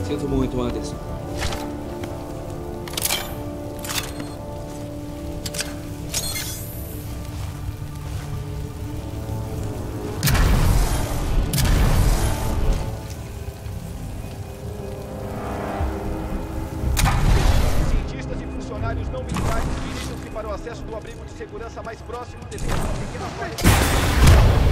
Sinto muito, Anderson. Cientistas e funcionários não militares dirigem-se para o acesso do abrigo de segurança mais próximo devido a uma pequena falha.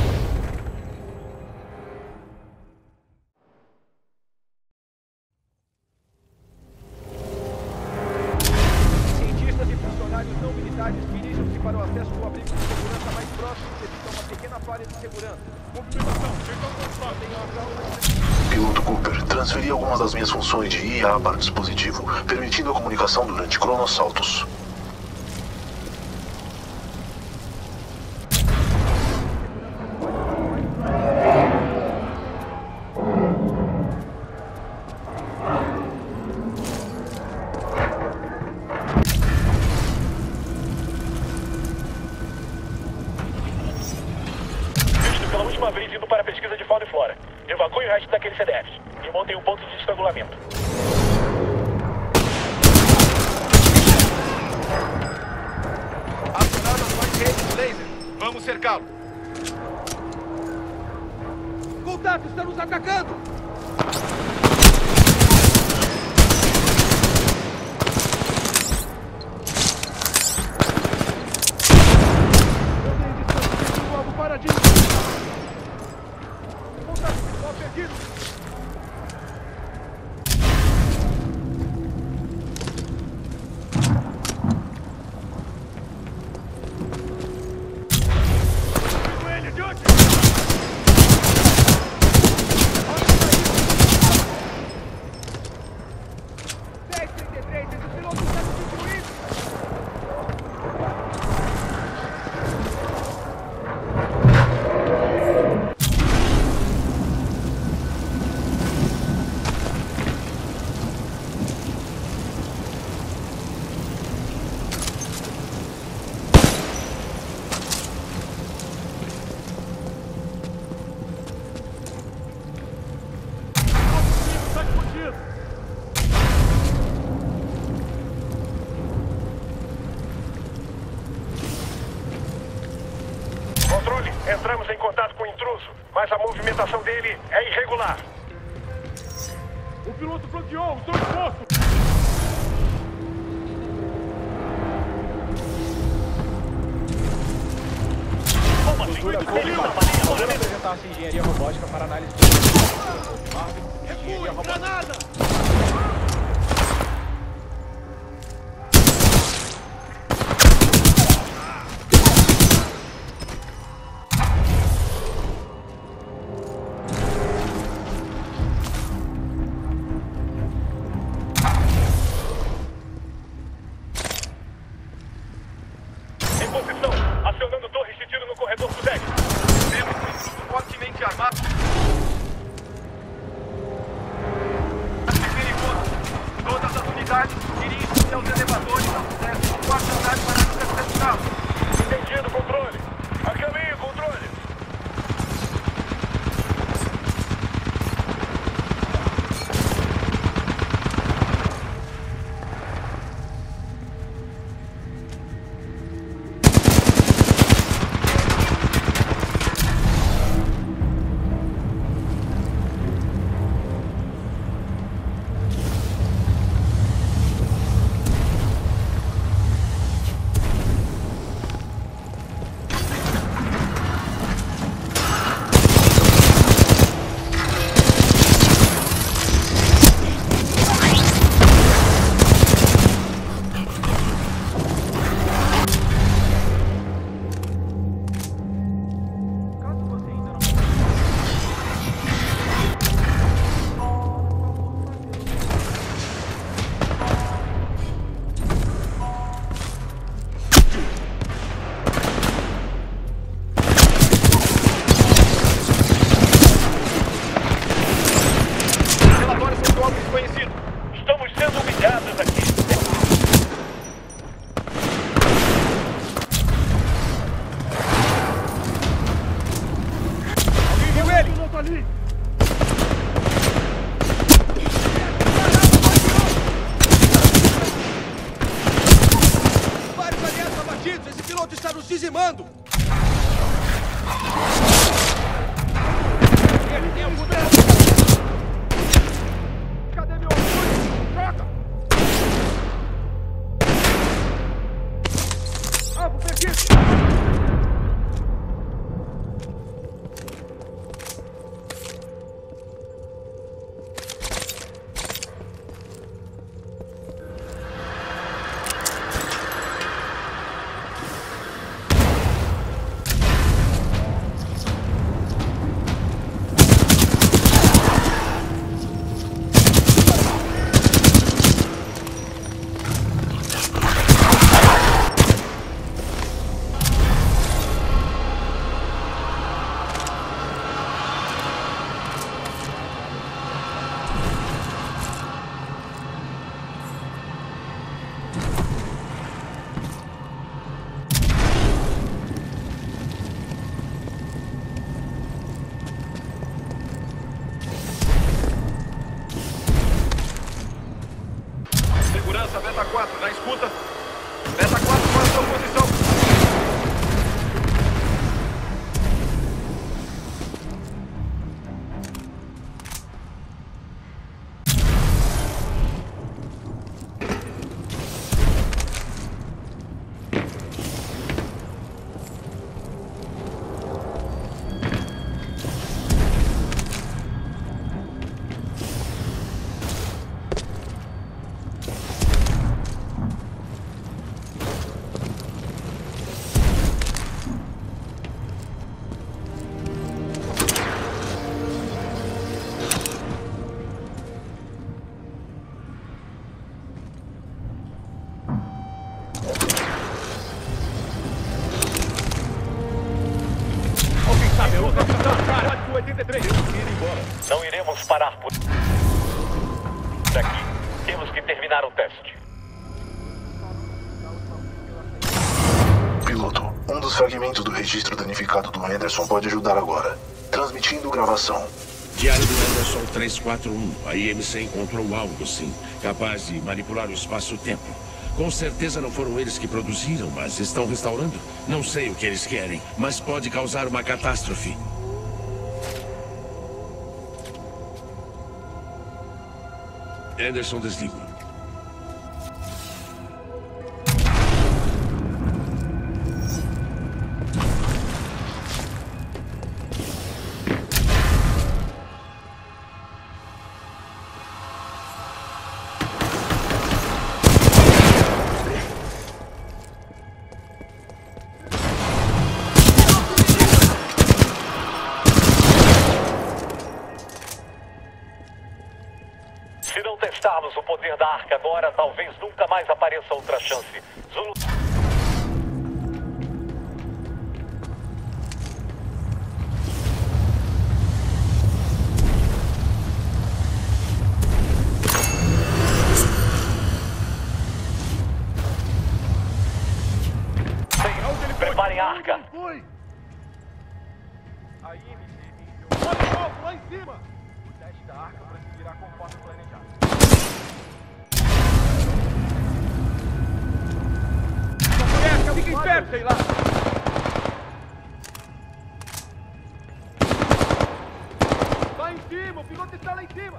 Cientistas e funcionários não militares dirigem-se para o acesso do abrigo de segurança mais próximo devido a uma pequena falha de segurança. Movimentação, chegou ao Piloto Cooper, transferi algumas das minhas funções de IA para o dispositivo, permitindo a comunicação durante cronossaltos. Pela última vez indo para a pesquisa de fauna e flora. Evacue o resto daqueles CDFs e montem um ponto de estrangulamento. Acionadas mais redes laser. Vamos cercá-lo. Contato, está nos atacando! Controle, entramos em contato com o intruso, mas a movimentação dele é irregular. O piloto flanqueou, estou exposto! Vamos apresentar essa engenharia robótica para análise de engenharia robótica. Granada! Em posição, acionando torres de tiro no corredor do deck. Temos um intruso fortemente armado. Perigoso. Todas as unidades dirigem-se aos elevadores ao sucesso do quarto andar para interceptá-lo. Entendido, controle. A caminho, controle. Estamos sendo humilhados aqui. Viu ele? atirando! Cadê meu apoio? Troca! Alvo perdido! Segurança, Beta 4, na escuta. Beta 4, qual é a sua posição? Não iremos parar por aqui. Temos que terminar o teste. Piloto, um dos fragmentos do registro danificado do Anderson pode ajudar agora. Transmitindo gravação. Diário do Anderson 341. A IMC encontrou algo, sim, capaz de manipular o espaço-tempo. Com certeza não foram eles que produziram, mas estão restaurando. Não sei o que eles querem, mas pode causar uma catástrofe. Anderson, desligo. Se não testarmos o poder da Arca agora, talvez nunca mais apareça outra chance. Zulu... Preparem a Arca. Aí, olha o alvo lá em cima! O teste da Arca prosseguirá conforme planejado. Fica esperto, sei lá! Lá em cima! O piloto está lá em cima!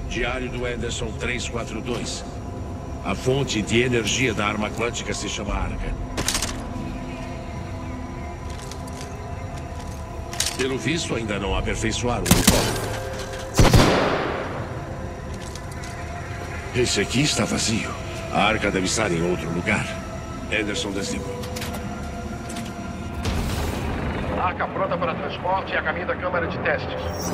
Diário do Anderson 342. A fonte de energia da arma quântica se chama Arca. Pelo visto, ainda não aperfeiçoaram o código. Esse aqui está vazio. A Arca deve estar em outro lugar. Anderson desligou. Arca pronta para transporte e a caminho da câmara de testes.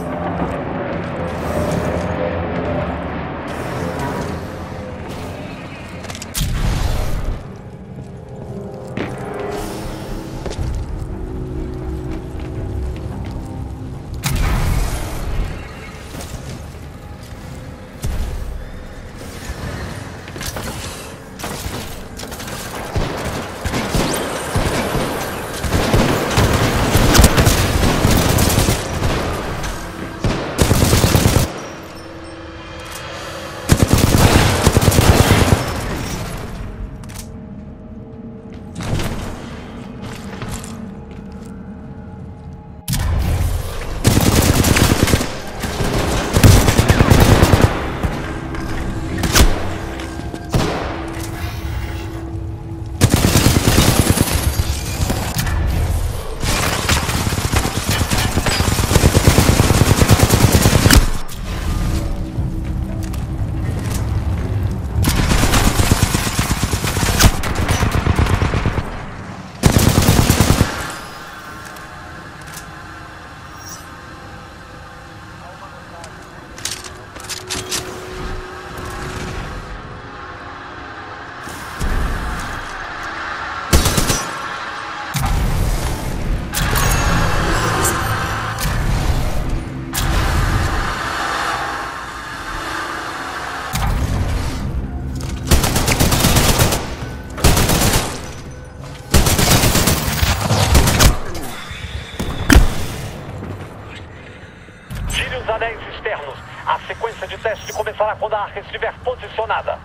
Anéis externos. A sequência de teste começará quando a arca estiver posicionada.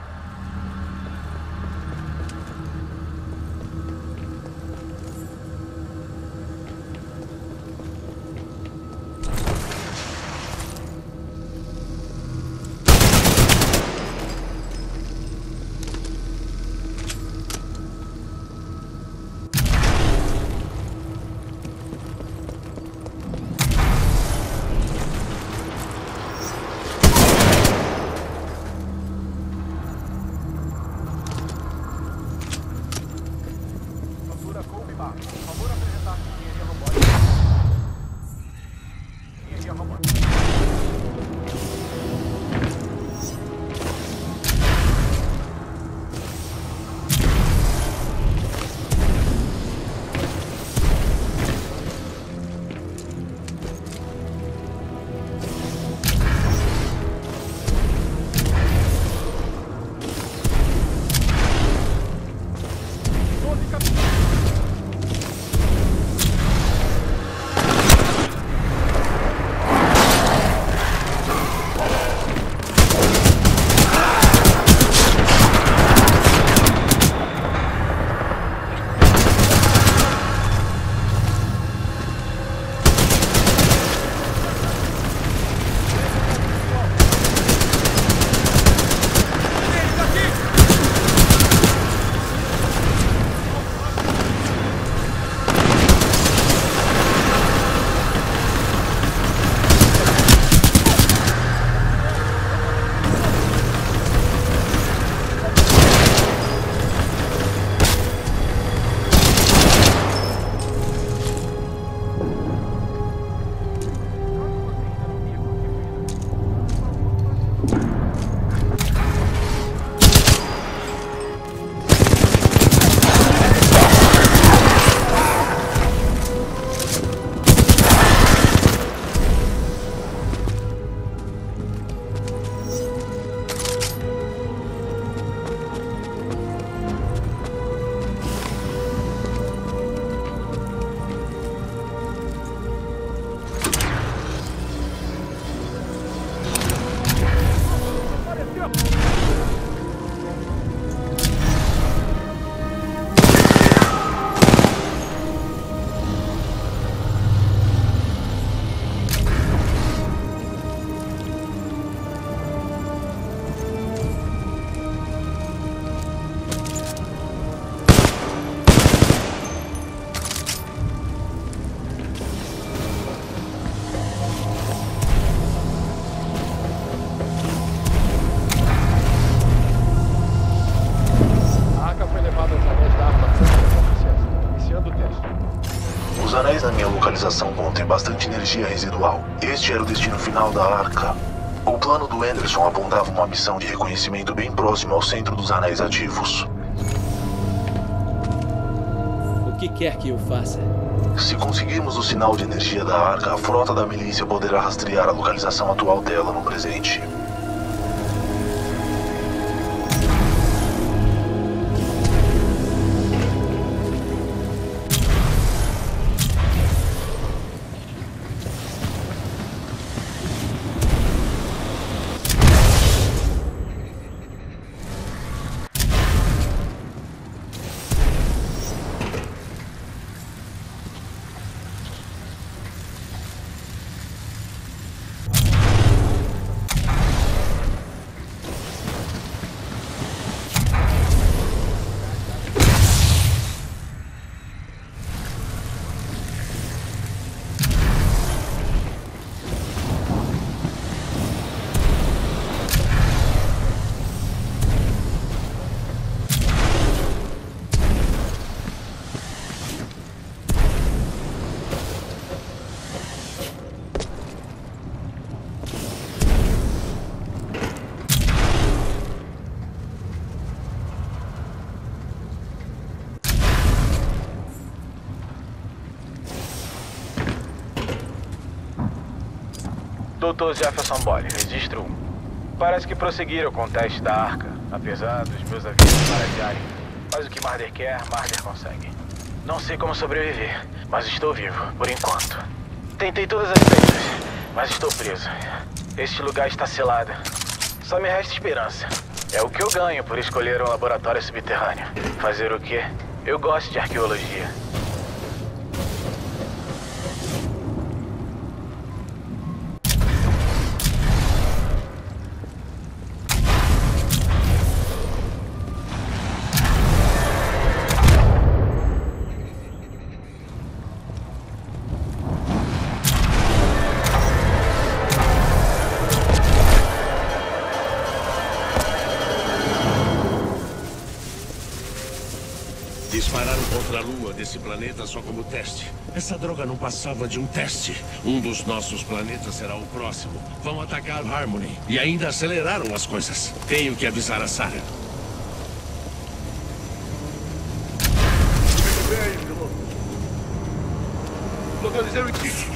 na minha localização contém bastante energia residual. Este era o destino final da Arca. O plano do Anderson apontava uma missão de reconhecimento bem próximo ao centro dos anéis ativos. O que quer que eu faça? Se conseguirmos o sinal de energia da Arca, a frota da milícia poderá rastrear a localização atual dela no presente. Dr. Jefferson Boyle, registro 1. Parece que prosseguiram com o teste da Arca, apesar dos meus avisos paradearem. Mas o que Marder quer, Marder consegue. Não sei como sobreviver, mas estou vivo, por enquanto. Tentei todas as vezes, mas estou preso. Este lugar está selado. Só me resta esperança. É o que eu ganho por escolher um laboratório subterrâneo. Fazer o quê? Eu gosto de arqueologia. Dispararam contra a Lua desse planeta só como teste. Essa droga não passava de um teste. Um dos nossos planetas será o próximo. Vão atacar Harmony. E ainda aceleraram as coisas. Tenho que avisar a Sarah. Localizei o equipe.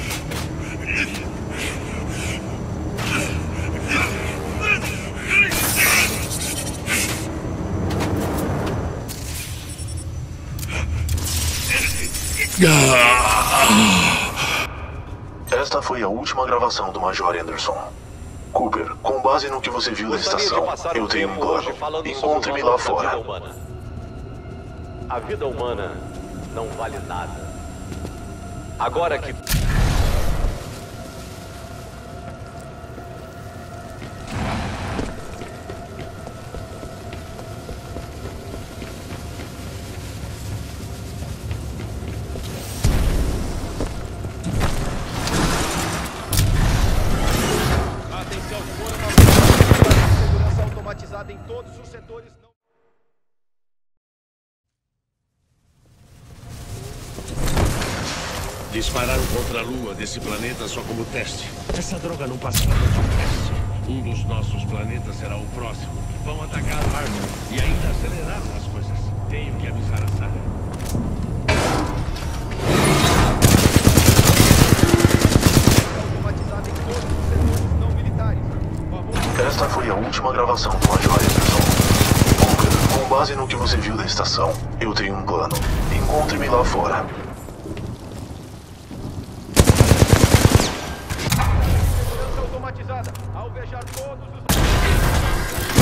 Esta foi a última gravação do Major Anderson. Cooper, com base no que você viu da estação, eu tenho um plano. Encontre-me lá fora. A vida humana não vale nada. Agora que... Segurança automatizada em todos os setores. Dispararam contra a Lua desse planeta só como teste. Essa droga não passava de um teste. Um dos nossos planetas será o próximo. Vão atacar Harmony. E ainda aceleraram as coisas. Tenho que avisar a Sarah. Automatizada em todos os setores não militares. Esta foi a última gravação do Major Anderson. Cooper, com base no que você viu da estação, eu tenho um plano. Encontre-me lá fora. Segurança automatizada. Alvejar todos os...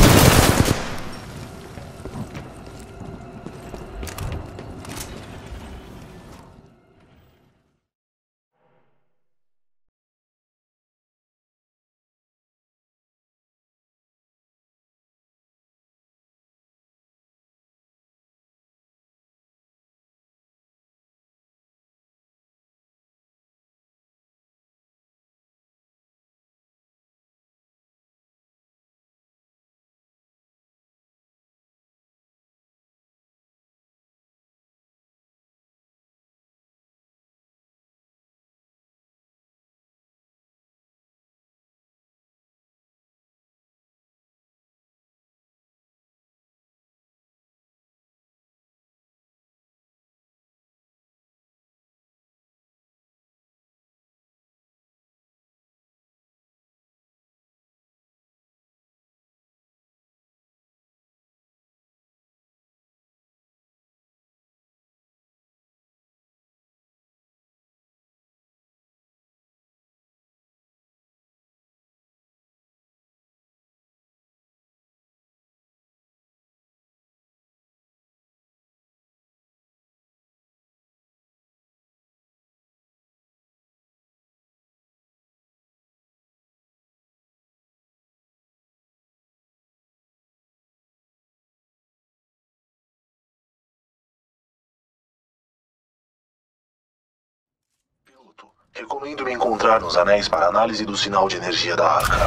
Recomendo me encontrar nos anéis para análise do sinal de energia da Arca.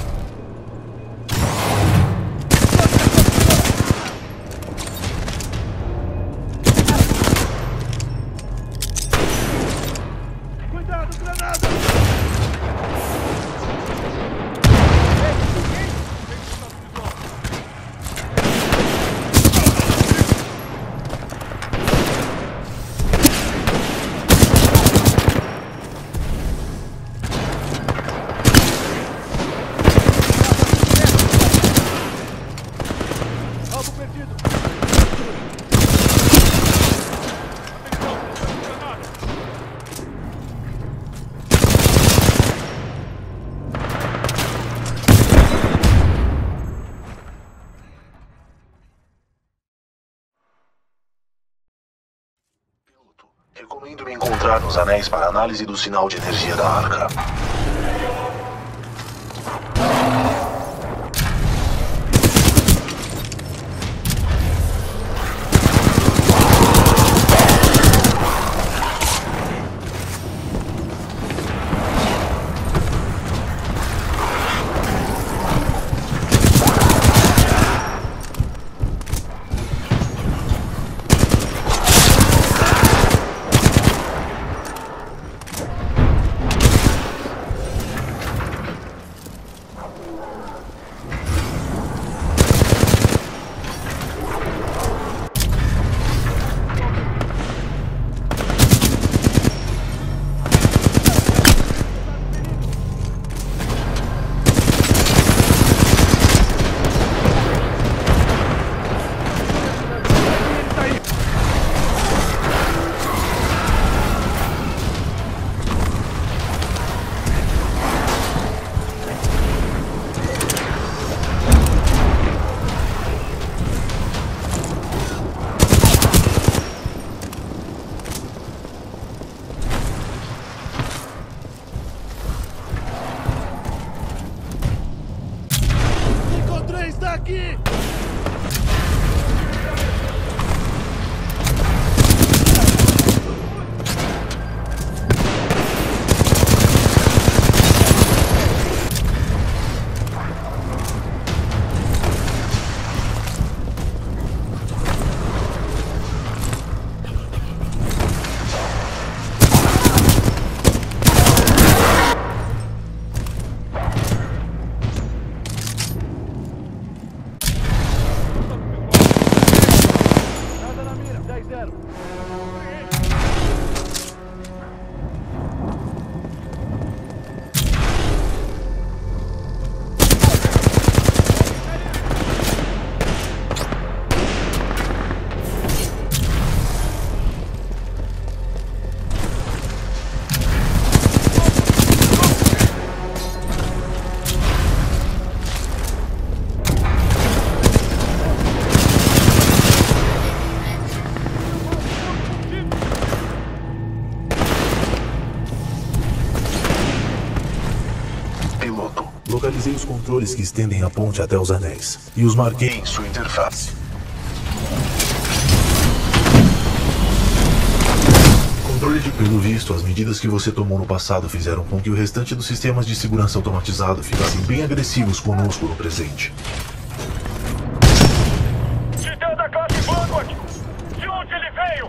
Cuidado, granada! Alvo perdido! Recomendo me encontrar nos anéis para análise do sinal de energia da Arca. Encontrei, está aqui! Nada na mira, 10-0. Piloto, localizei os controles que estendem a ponte até os anéis e os marquei em sua interface. Controle de... Pelo visto, as medidas que você tomou no passado fizeram com que o restante dos sistemas de segurança automatizado ficassem bem agressivos conosco no presente. Titã da classe Vanguard! De onde ele veio?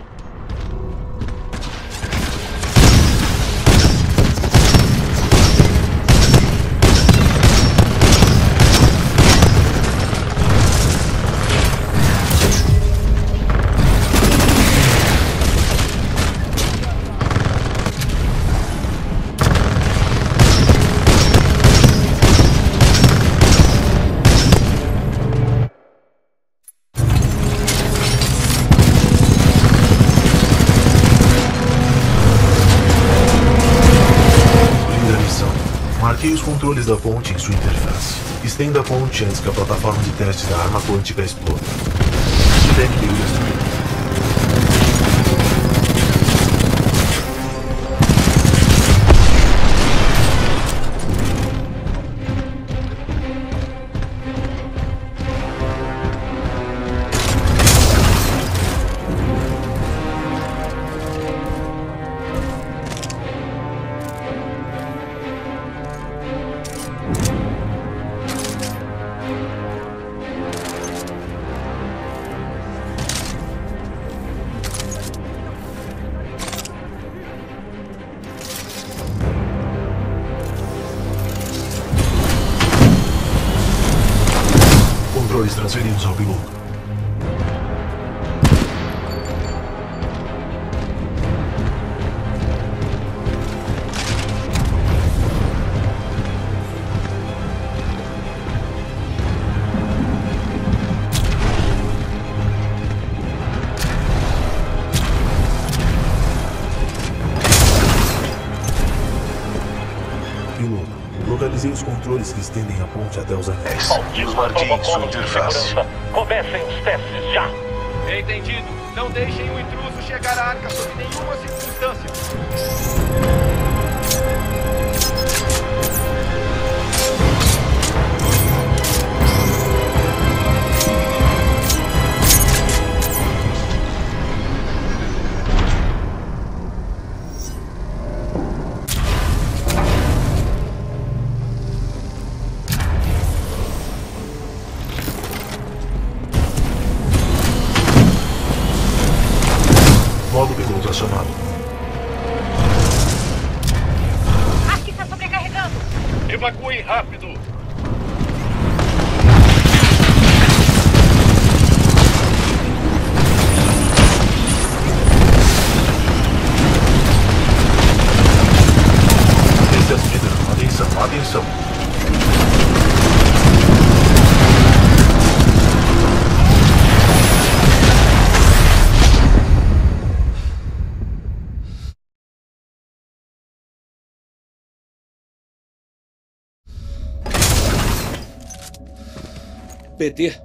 Marquei os controles da ponte em sua interface. Estenda a ponte antes que a plataforma de teste da arma quântica exploda. Deve ter destruído. Sensores transferidos ao piloto. Localizei os controles que estendem a ponte até os anéis. E os marquinhos em sua interface. Comecem os testes já. Entendido. Não deixem o intruso chegar à arca sob nenhuma circunstância. Modo piloto acionado. Arca está sobrecarregando. Evacuem rápido. Excesso de dano. Atenção, atenção. PT.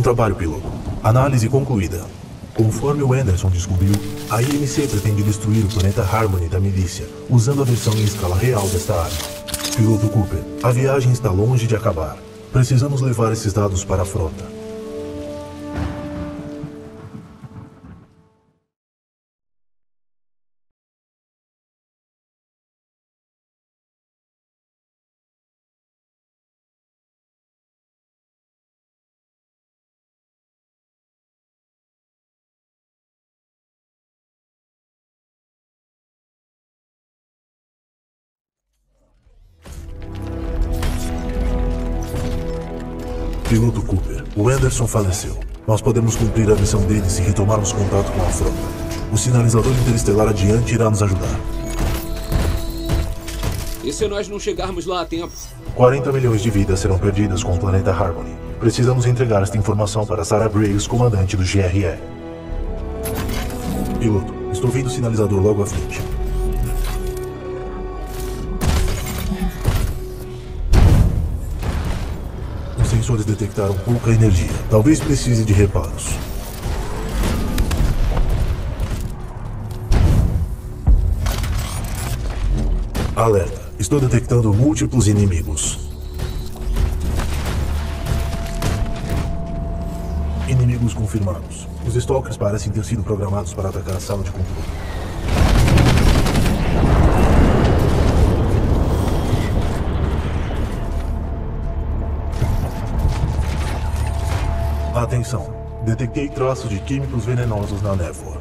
trabalho, piloto. Análise concluída. Conforme o Anderson descobriu, a IMC pretende destruir o planeta Harmony da milícia, usando a versão em escala real desta arma. Piloto Cooper, a viagem está longe de acabar. Precisamos levar esses dados para a frota. Piloto Cooper, o Anderson faleceu. Nós podemos cumprir a missão dele se retomarmos contato com a frota. O sinalizador interestelar adiante irá nos ajudar. E se nós não chegarmos lá a tempo? 40 milhões de vidas serão perdidas com o planeta Harmony. Precisamos entregar esta informação para Sarah Briggs, comandante do GRE. Piloto, estou vendo o sinalizador logo à frente. Os sensores detectaram pouca energia. Talvez precise de reparos. Alerta. Estou detectando múltiplos inimigos. Inimigos confirmados. Os Stalkers parecem ter sido programados para atacar a sala de controle. Atenção. Detectei traços de químicos venenosos na névoa.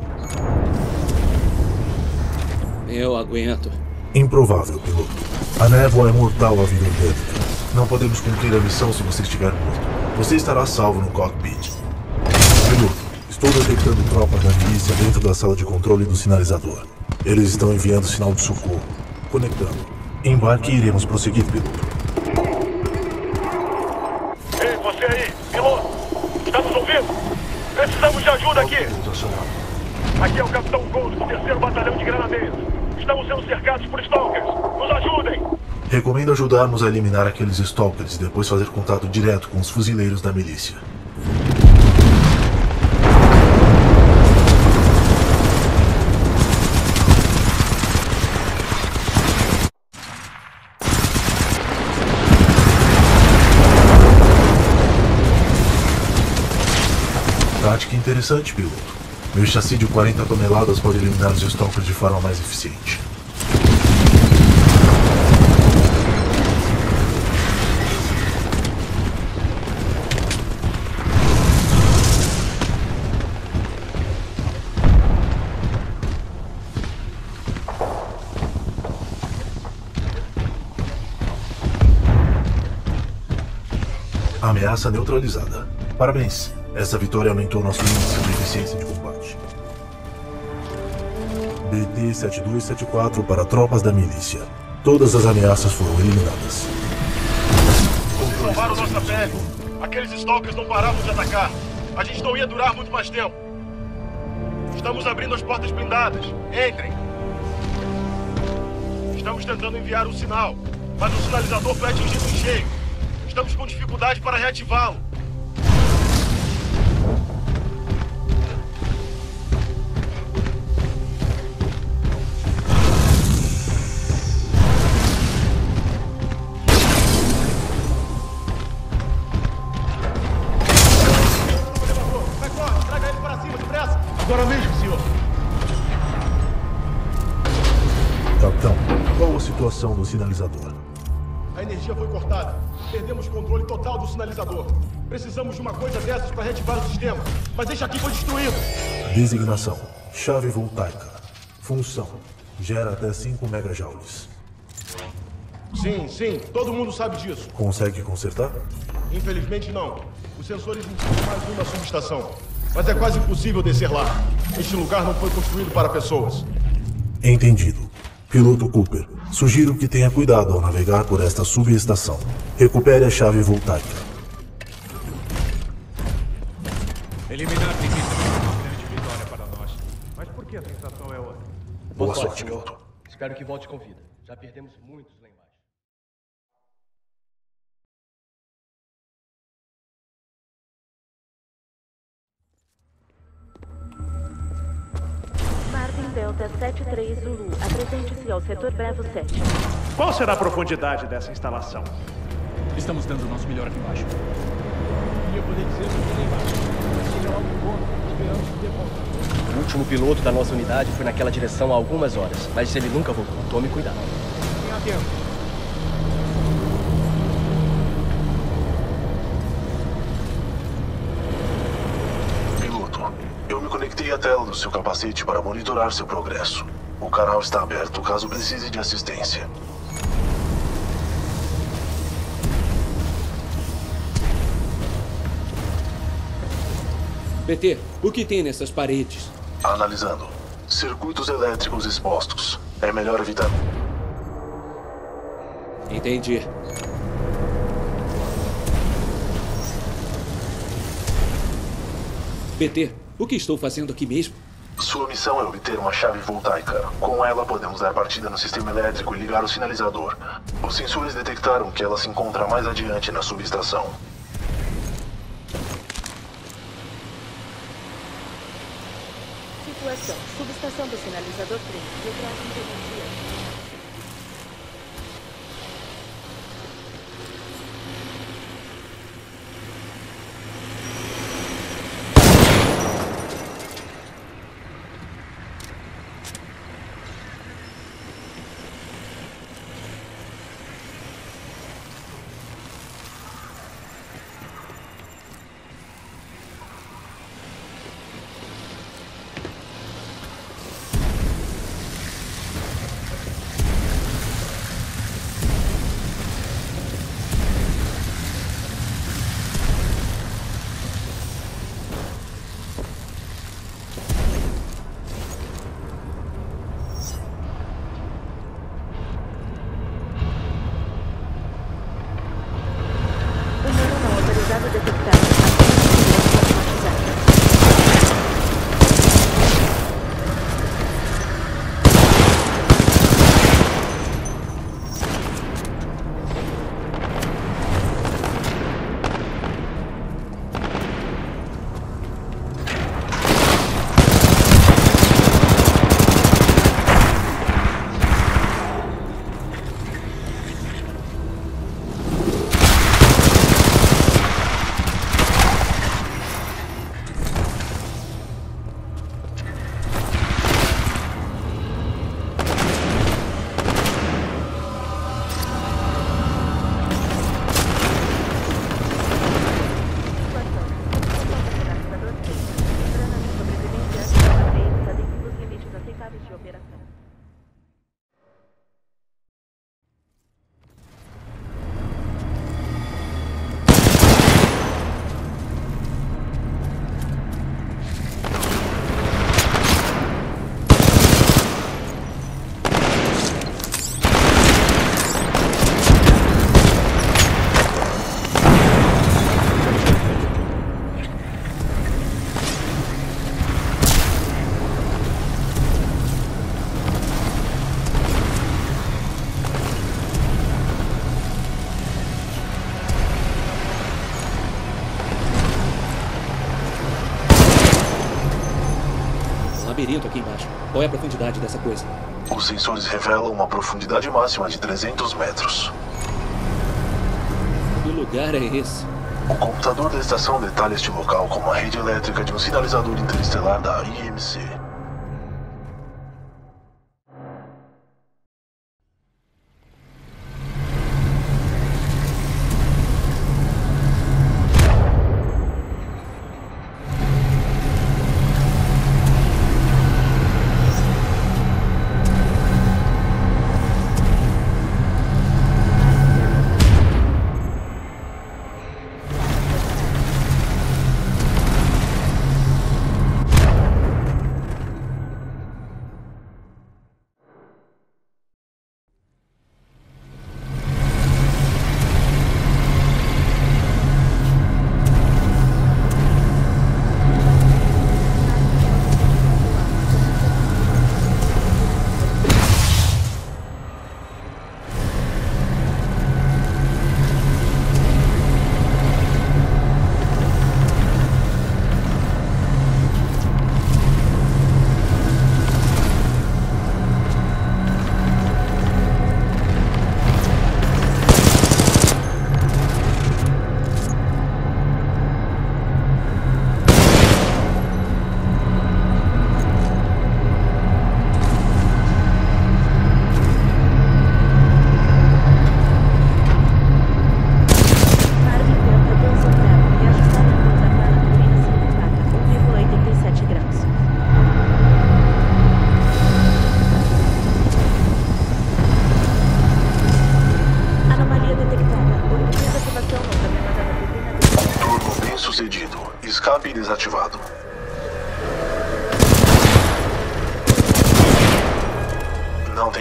Eu aguento. Improvável, piloto. A névoa é mortal à vida orgânica. Não podemos cumprir a missão se você estiver morto. Você estará salvo no cockpit. Piloto, estou detectando tropas da milícia dentro da sala de controle do sinalizador. Eles estão enviando sinal de socorro. Conectando. Embarque e iremos prosseguir, piloto. Ei, você aí, piloto! Está nos ouvindo? Precisamos de ajuda aqui! Aqui é o Capitão Gold do 3º Batalhão de Granadeiros. Estamos sendo cercados por Stalkers. Nos ajudem! Recomendo ajudarmos a eliminar aqueles Stalkers e depois fazer contato direto com os fuzileiros da milícia. Tática interessante, piloto. Meu chassi de 40 toneladas pode eliminar os Stalkers de forma mais eficiente. Ameaça neutralizada. Parabéns. Essa vitória aumentou nosso índice de eficiência de combate. BT-7274 para tropas da milícia. Todas as ameaças foram eliminadas. Salvaram nossa pele. Aqueles Stalkers não paravam de atacar. A gente não ia durar muito mais tempo. Estamos abrindo as portas blindadas. Entrem. Estamos tentando enviar um sinal, mas o sinalizador foi atingido em cheio. Estamos com dificuldade para reativá-lo. Agora mesmo, senhor. Capitão, qual a situação do sinalizador? A energia foi cortada. Perdemos o controle total do sinalizador. Precisamos de uma coisa dessas para reativar o sistema. Mas este aqui foi destruído. Designação: chave voltaica. Função: gera até 5 megajoules. Sim, todo mundo sabe disso. Consegue consertar? Infelizmente não. Os sensores indicam mais uma subestação. Mas é quase impossível descer lá. Este lugar não foi construído para pessoas. Entendido. Piloto Cooper, sugiro que tenha cuidado ao navegar por esta subestação. Recupere a chave voltaica. Eliminar a preguiça é uma grande vitória para nós. Mas por que a sensação é outra? Boa sorte, piloto. Espero que volte com vida. Já perdemos muitos lá embaixo. Delta 73 Zulu. Apresente-se ao setor Bravo 7. Qual será a profundidade dessa instalação? Estamos dando o nosso melhor aqui embaixo. E eu poderia dizer que lá embaixo. Seja lá onde for, esperamos que dê conta. O último piloto da nossa unidade foi naquela direção há algumas horas, mas ele nunca voltou. Tome cuidado. Tenha tempo. Eu me conectei à tela do seu capacete para monitorar seu progresso. O canal está aberto caso precise de assistência. PT, o que tem nessas paredes? Analisando. Circuitos elétricos expostos. É melhor evitar. Entendi. PT, o que estou fazendo aqui mesmo? Sua missão é obter uma chave voltaica. Com ela, podemos dar partida no sistema elétrico e ligar o sinalizador. Os sensores detectaram que ela se encontra mais adiante na subestação. Situação. Subestação do sinalizador 3. Retrato de energia. Labirinto aqui embaixo. Qual é a profundidade dessa coisa? Os sensores revelam uma profundidade máxima de 300 metros. Que lugar é esse? O computador da estação detalha este local como a rede elétrica de um sinalizador interestelar da IMC.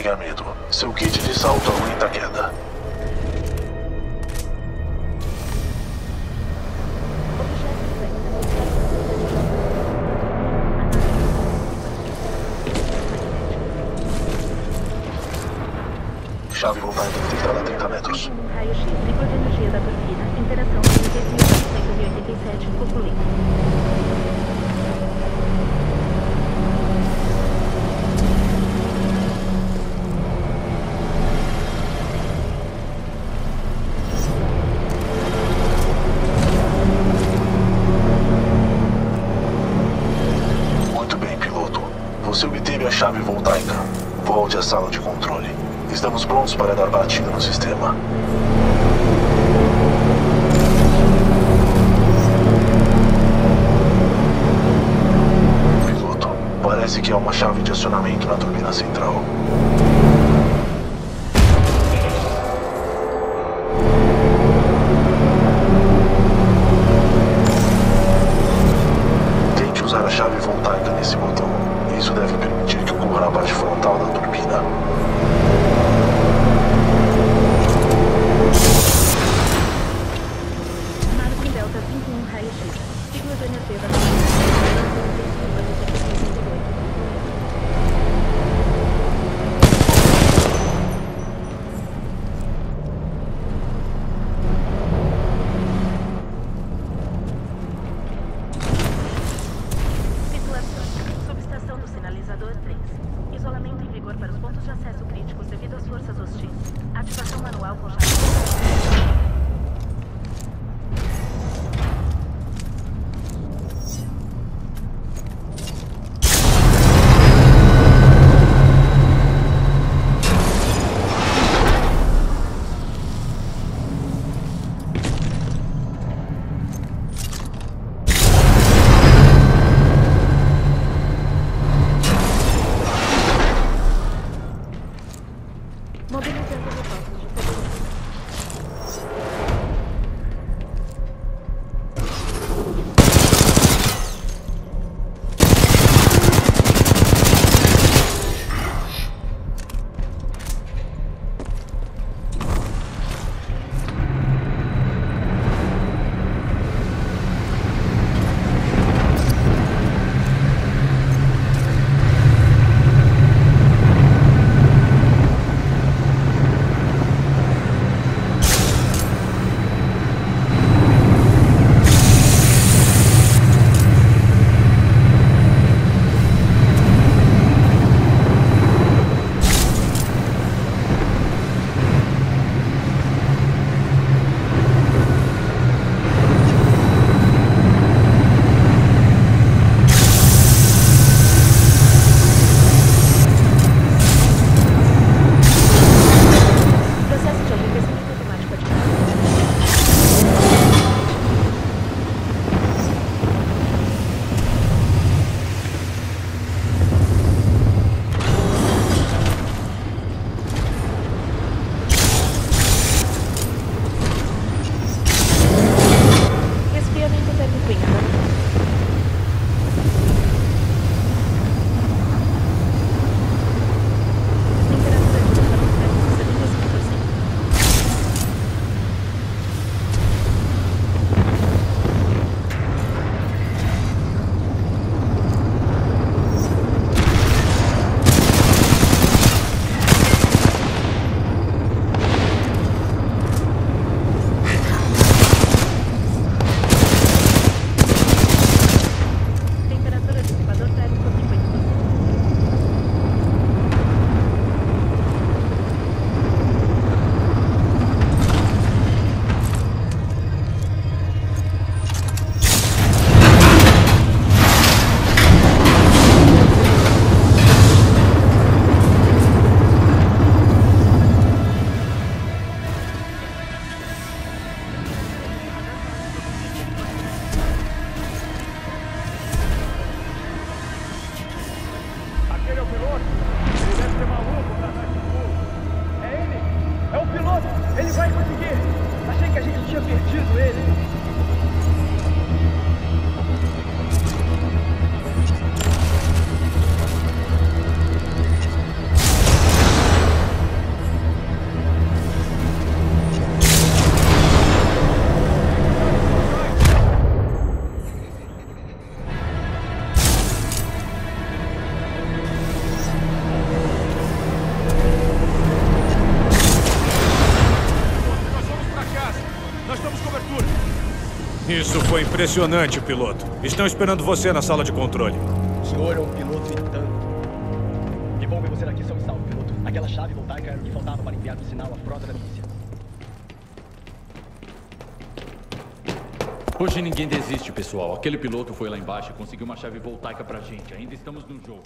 tenha medo. Seu kit de salto aguenta a queda. Chave voltar detectada a 30 metros. Raio-X, ciclo de energia da turbina, interação 35.987, concluído. Muito bem, piloto. Você obteve a chave voltaica. Volte à sala de controle. Estamos prontos para dar partida no sistema. Piloto, parece que há uma chave de acionamento na turbina central. Tente usar a chave voltaica nesse botão. Isso deve permitir que ocorra na parte frontal da turbina. Marvin Delta 21, raio-x. Ciclo de energia da turbina. Subestação do sinalizador 3. Isolamento em vigor para os pontos de acesso críticos devido às forças hostis. Ativação manual com chave. Mobilizando depósitos de segurança. Isso foi impressionante, piloto. Estão esperando você na sala de controle. O senhor é um piloto e tanto. Que bom ver você aqui, são e salvo, piloto. Aquela chave voltaica era o que faltava para enviar o sinal à frota da milícia. Hoje ninguém desiste, pessoal. Aquele piloto foi lá embaixo e conseguiu uma chave voltaica pra gente. Ainda estamos no jogo.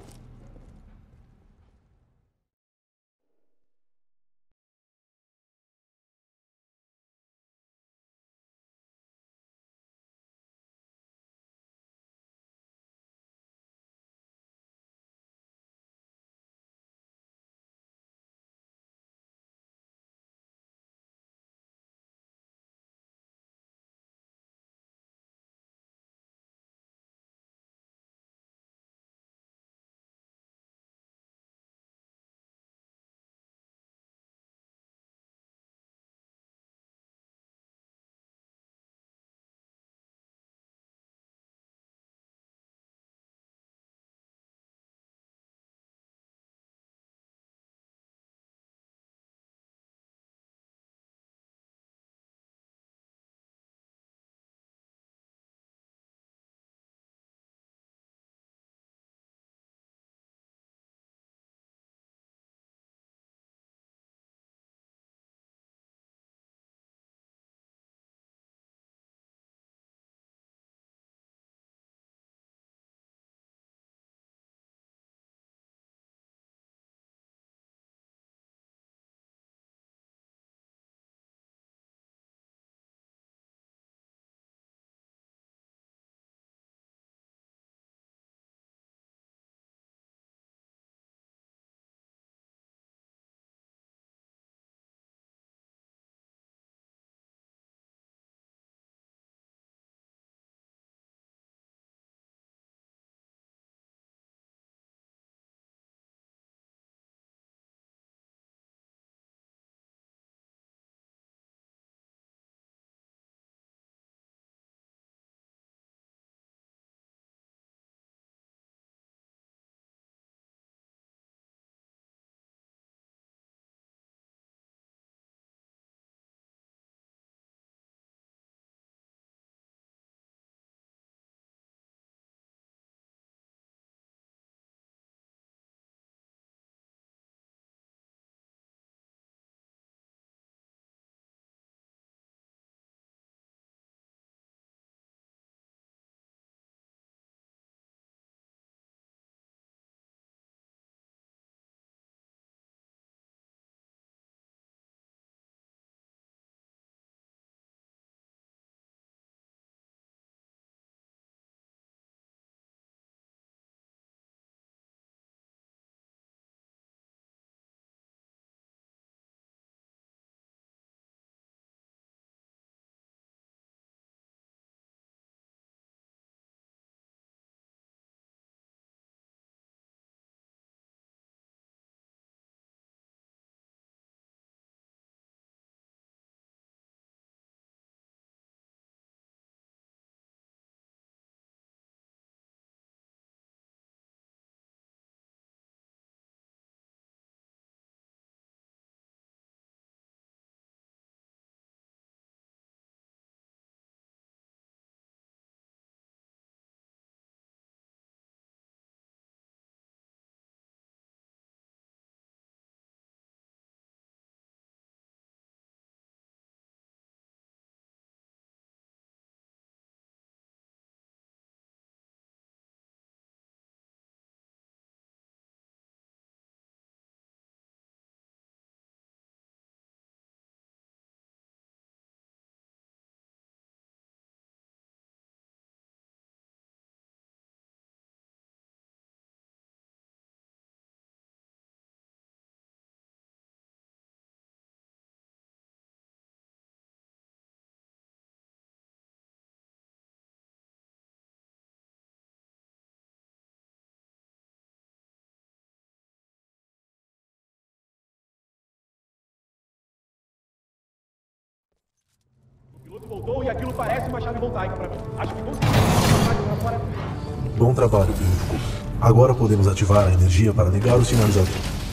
Voltou e aquilo parece uma chave voltaica pra mim. Acho que conseguimos lá fora. Bom trabalho, piloto. Agora podemos ativar a energia para ligar o sinalizador.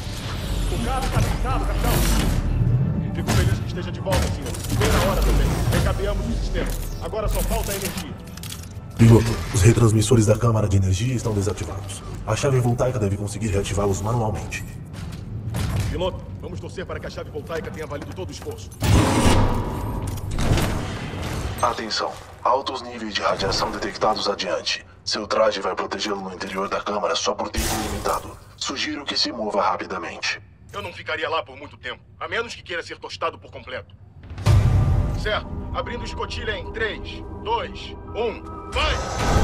O carro está pintado, capitão. Fico feliz que esteja de volta, senhor. Bem na hora também. Recabeamos o sistema. Agora só falta a energia. Piloto, os retransmissores da câmara de energia estão desativados. A chave voltaica deve conseguir reativá-los manualmente. Piloto, vamos torcer para que a chave voltaica tenha valido todo o esforço. Atenção. Altos níveis de radiação detectados adiante. Seu traje vai protegê-lo no interior da câmara só por tempo limitado. Sugiro que se mova rapidamente. Eu não ficaria lá por muito tempo, a menos que queira ser tostado por completo. Certo. Abrindo escotilha em 3, 2, 1, vai!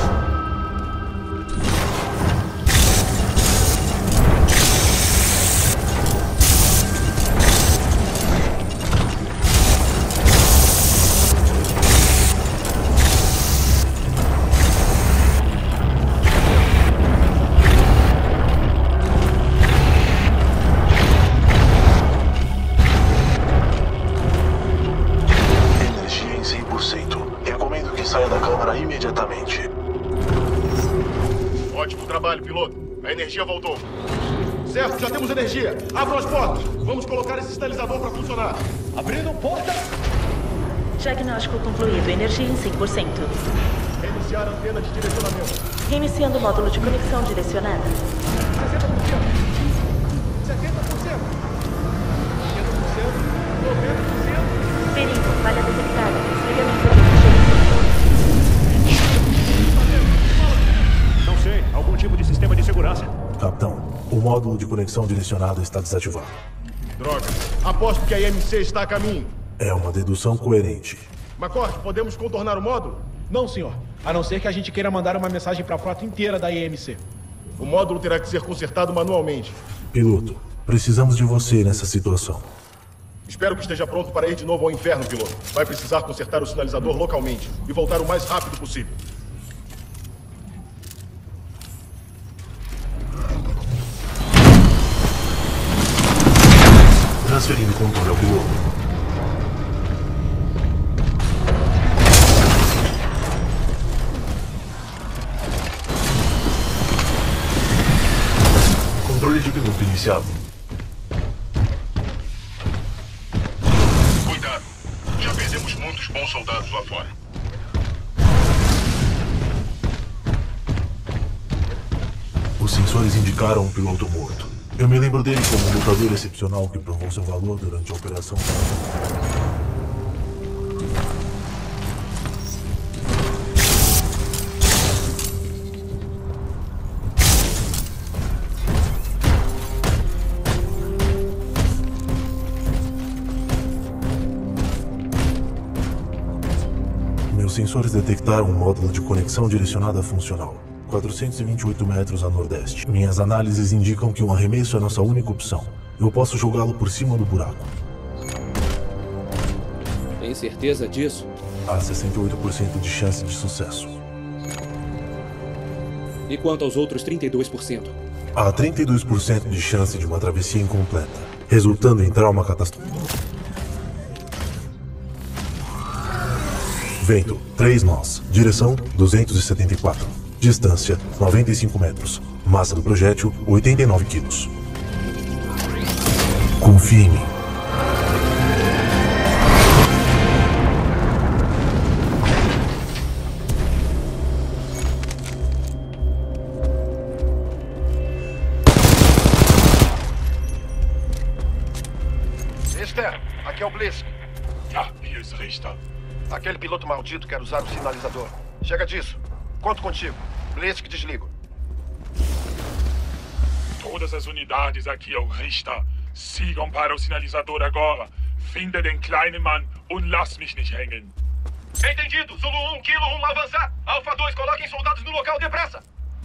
Imediatamente. Ótimo trabalho, piloto. A energia voltou. Certo, já temos energia. Abram as portas. Vamos colocar esse sinalizador para funcionar. Abrindo porta. Diagnóstico concluído. Energia em 100%. Reiniciar a antena de direcionamento. Reiniciando o módulo de conexão direcionada. 60%. 70%. 80%. 90%. Perigo. Falha detectada. Desligamento de energia. Não sei. Algum tipo de sistema de segurança. Capitão, o módulo de conexão direcionada está desativado. Droga. Aposto que a IMC está a caminho. É uma dedução coerente. McCord, podemos contornar o módulo? Não, senhor. A não ser que a gente queira mandar uma mensagem para a frota inteira da IMC. O módulo terá que ser consertado manualmente. Piloto, precisamos de você nessa situação. Espero que esteja pronto para ir de novo ao inferno, piloto. Vai precisar consertar o sinalizador localmente e voltar o mais rápido possível. Transferindo o controle ao piloto. Controle de piloto iniciado. Cuidado. Já perdemos muitos bons soldados lá fora. Os sensores indicaram um piloto morto. Eu me lembro dele como um lutador excepcional que provou seu valor durante a operação. Meus sensores detectaram um módulo de conexão direcionada funcional. 428 metros a nordeste. Minhas análises indicam que um arremesso é nossa única opção. Eu posso jogá-lo por cima do buraco. Tem certeza disso? Há 68% de chance de sucesso. E quanto aos outros 32%? Há 32% de chance de uma travessia incompleta, resultando em trauma catastrófico. Vento, 3 nós. Direção, 274. Distância, 95 metros. Massa do projétil, 89 quilos. Confie em mim. Esther, aqui é o Blisk. Ah, hier ist Richter. Aquele piloto maldito quer usar o sinalizador. Chega disso. Conto contigo. Blisk, desligo. Todas as unidades aqui é o Richter. Sigam para o sinalizador agora. Finde den kleinen Mann und lass mich nicht hängen. Entendido. Zulu 1, Kilo 1, avançar. Alfa 2, coloquem soldados no local depressa.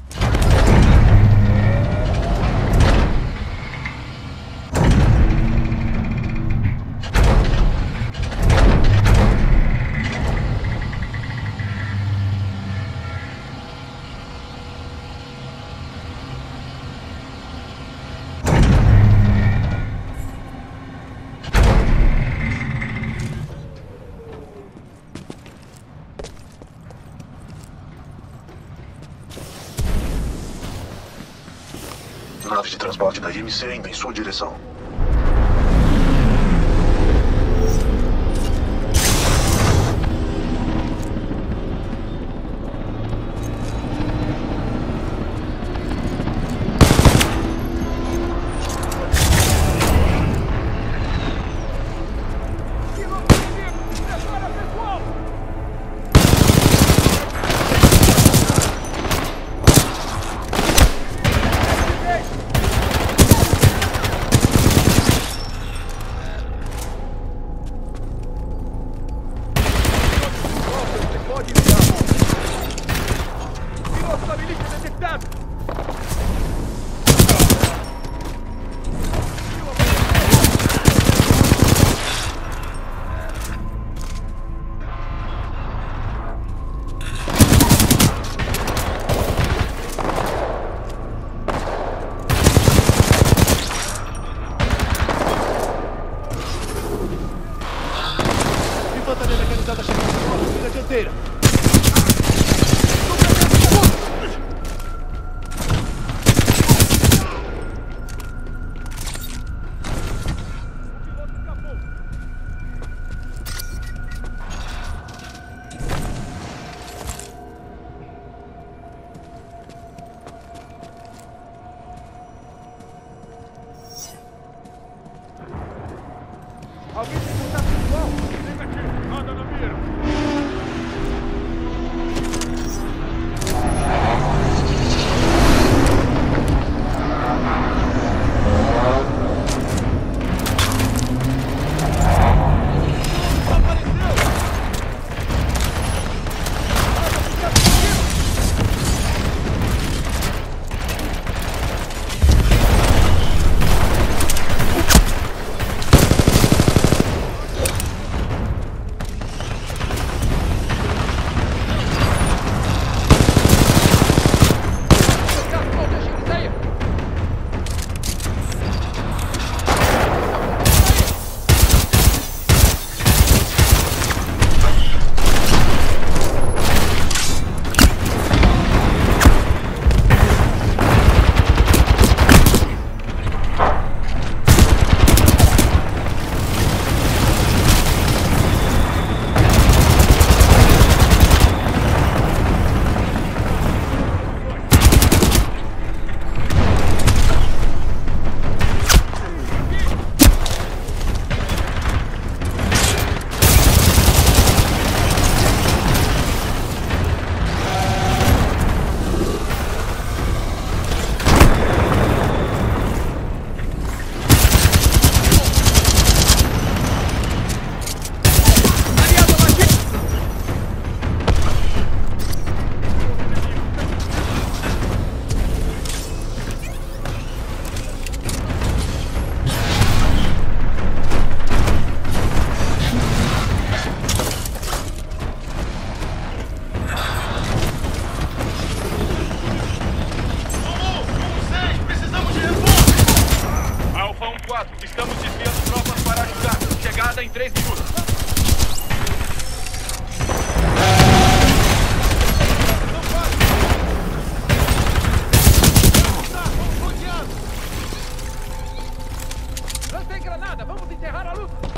Nave de transporte da IMC indo em sua direção. Alguém tem contato visual? Negativo, nada na mira. Estamos desviando tropas para ajudar. Chegada em 3 minutos. Lancei granada, vamos encerrar a luta!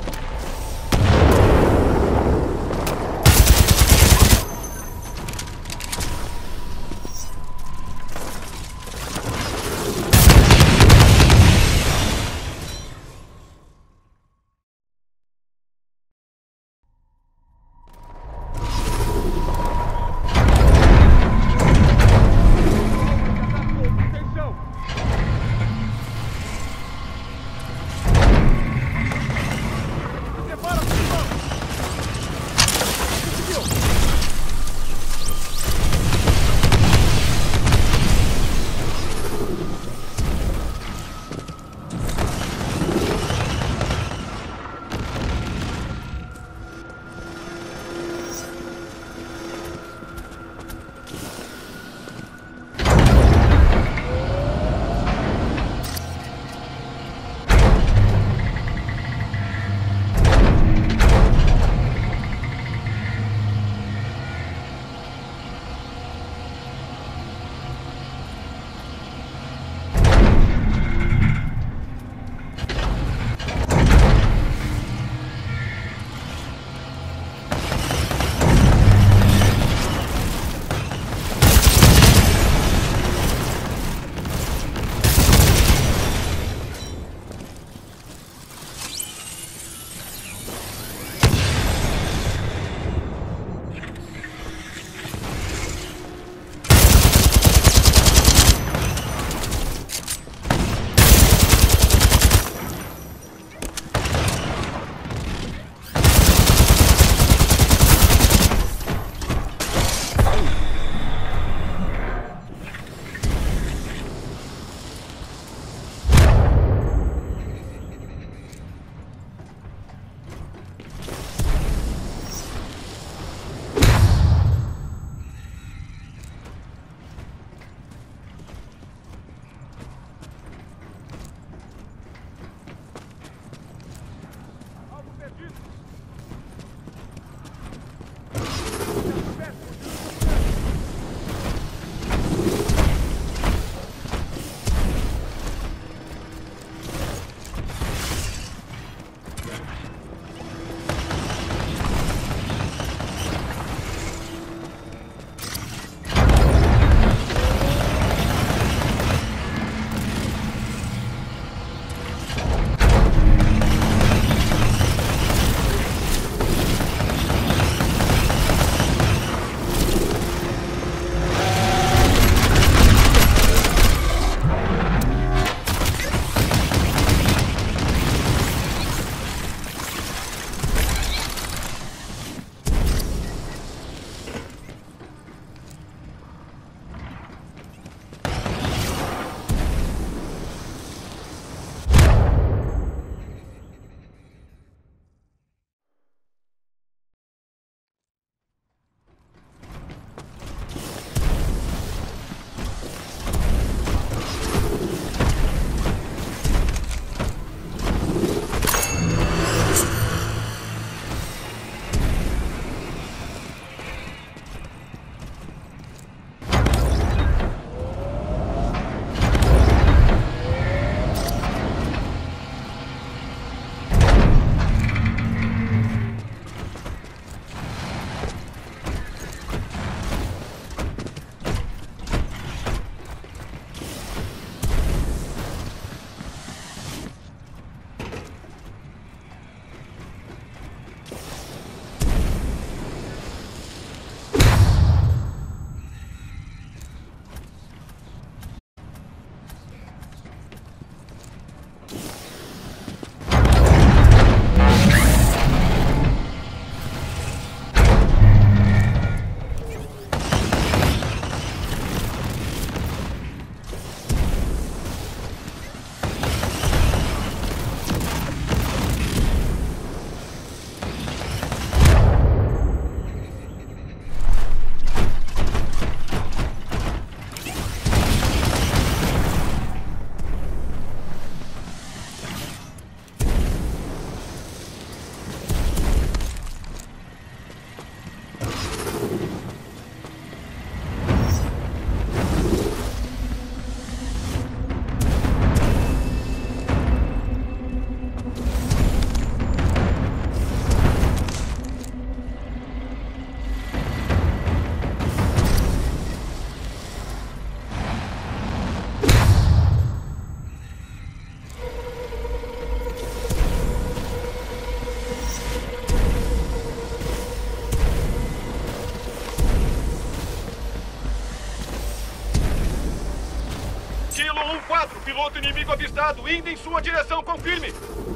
Kilo 1-4, piloto inimigo avistado, indo em sua direção, confirme.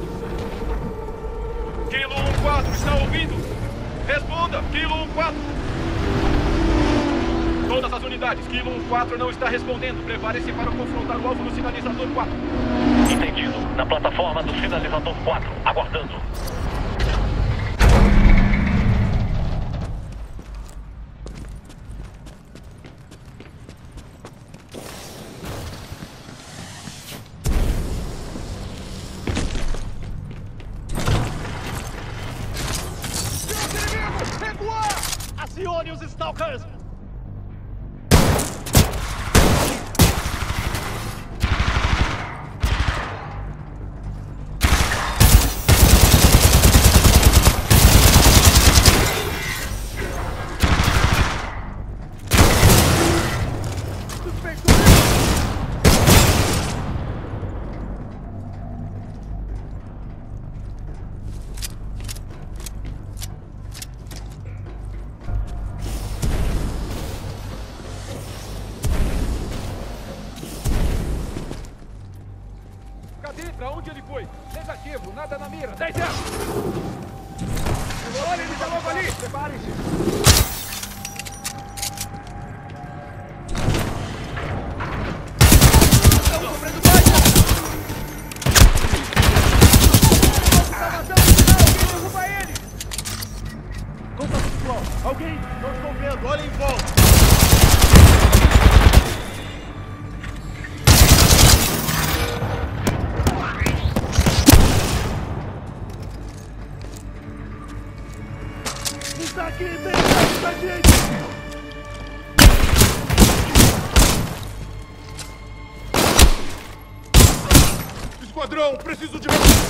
Kilo 1-4, está ouvindo? Responda, Kilo 1-4. Todas as unidades, Kilo 1-4 não está respondendo. Prepare-se para confrontar o alvo no sinalizador 4. Entendido. Na plataforma do sinalizador 4, aguardando. Acione os Stalkers! Pra onde ele foi? Negativo, nada na mira. 10 0. Olha, ele tá logo ali. Prepare-se. Estamos sofrendo baixo. Tá matando o final. Alguém derruba ele. Contato visual. Alguém? Não estou vendo. Olha em volta. Está aqui dentro da gente! Esquadrão, preciso de...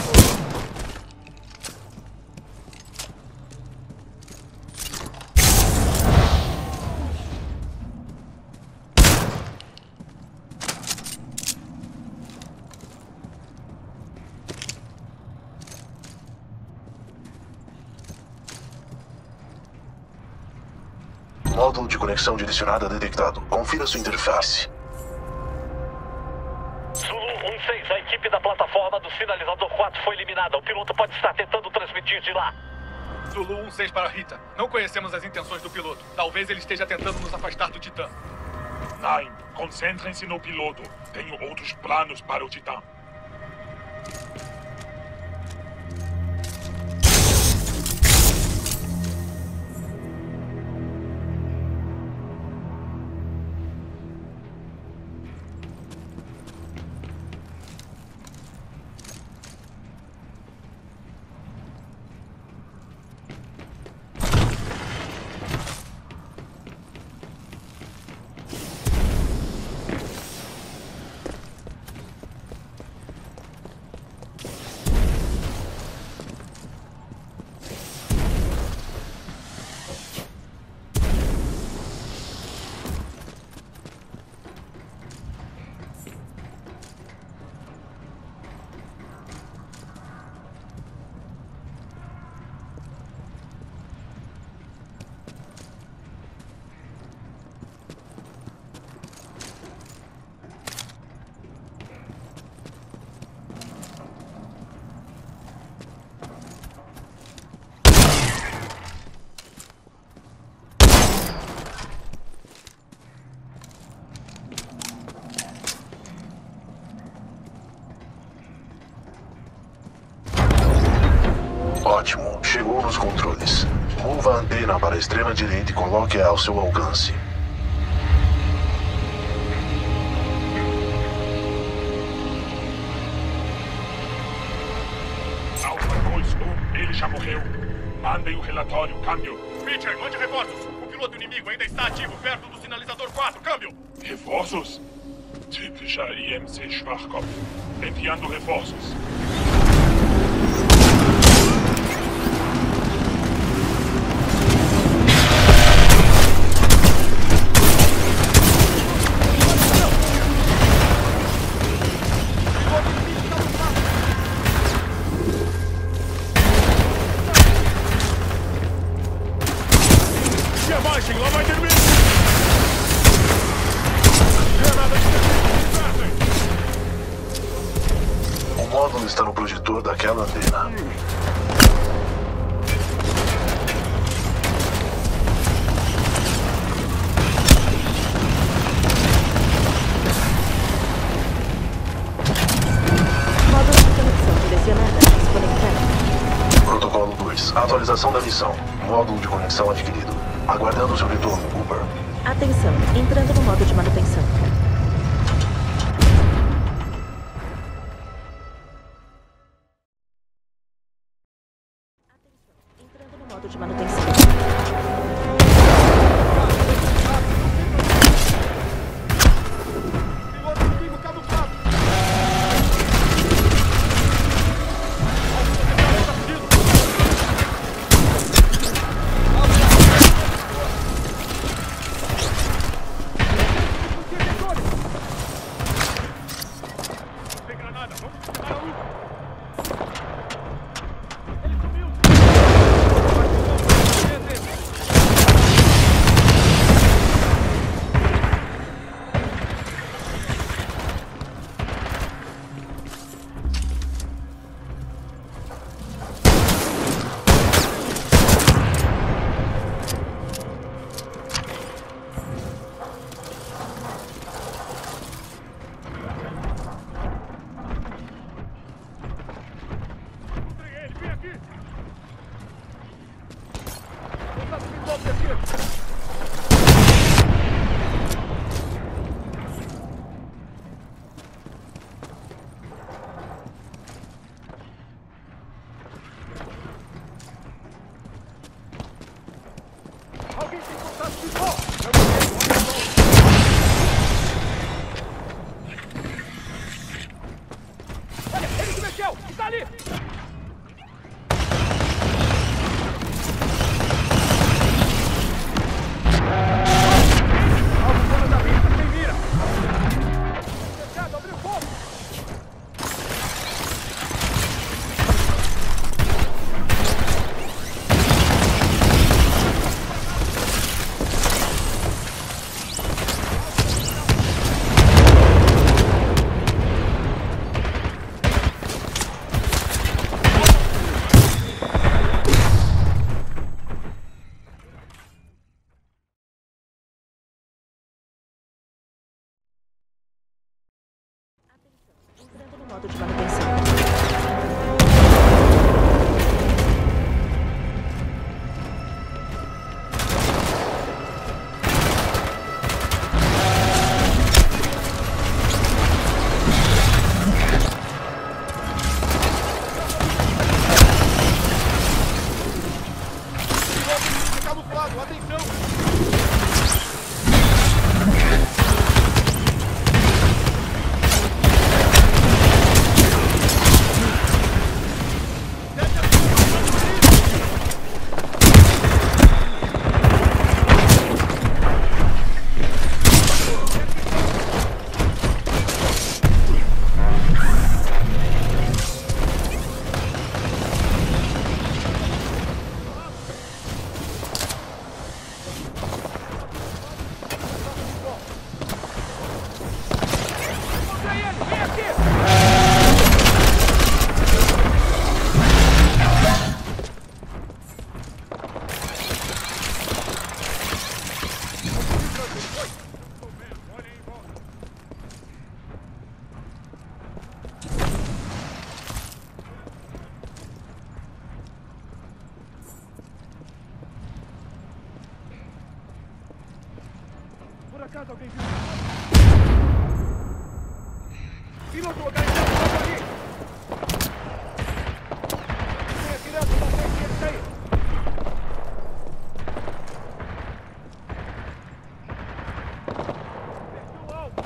Módulo de conexão direcionada detectado. Confira sua interface. Zulu 1-6, a equipe da plataforma do sinalizador 4 foi eliminada. O piloto pode estar tentando transmitir de lá. Zulu 1-6 para Rita. Não conhecemos as intenções do piloto. Talvez ele esteja tentando nos afastar do Titã. Nein, concentrem-se no piloto. Tenho outros planos para o Titã. Ótimo, chegou nos controles. Mova a antena para a extrema direita e coloque-a ao seu alcance. Alpha Golds 1, ele já morreu. Mandem o relatório, câmbio. Pitcher, mande reforços. O piloto inimigo ainda está ativo, perto do sinalizador 4, câmbio. Reforços? Typischer IMC Schwachkopf. Enviando reforços. Lá vai terminar! Granada de defesa! módulo está no projetor daquela antena. Módulo de conexão direcionada. Desconectado. Protocolo 2. Atualização da missão. Módulo de conexão adquirido. Aguardando seu retorno, Cooper. Atenção, entrando no modo de manutenção. Entrando no modo de manutenção. Piloto inimigo camuflado. Tem granada, vamos disparar a luz. Alguém tem contato visual? Olha, ele se mexeu! Está ali! Alvo fora da pista, sem mira! Cercado, abriu fogo! Entrando no modo de manutenção. Piloto camuflado, atenção! Por acaso alguém viu? Piloto localizado, volta ali! Venha direto da frente, ele sair! Perfil alto!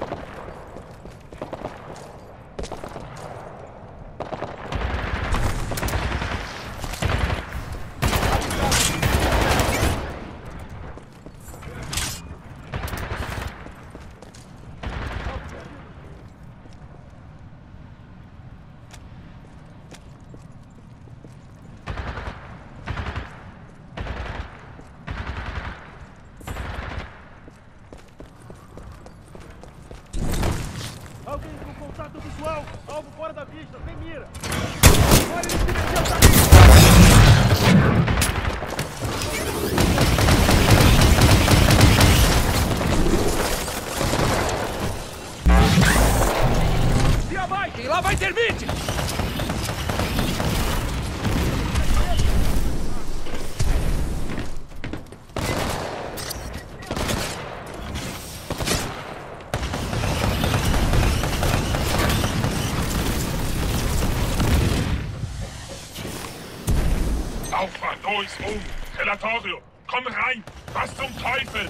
Alguém com contato visual! Alvo fora da vista, sem mira! Olha, ele se meteu dali! Se abaixem, lá vai termite! Alpha 2-1, Relatório, komm rein! Was zum Teufel?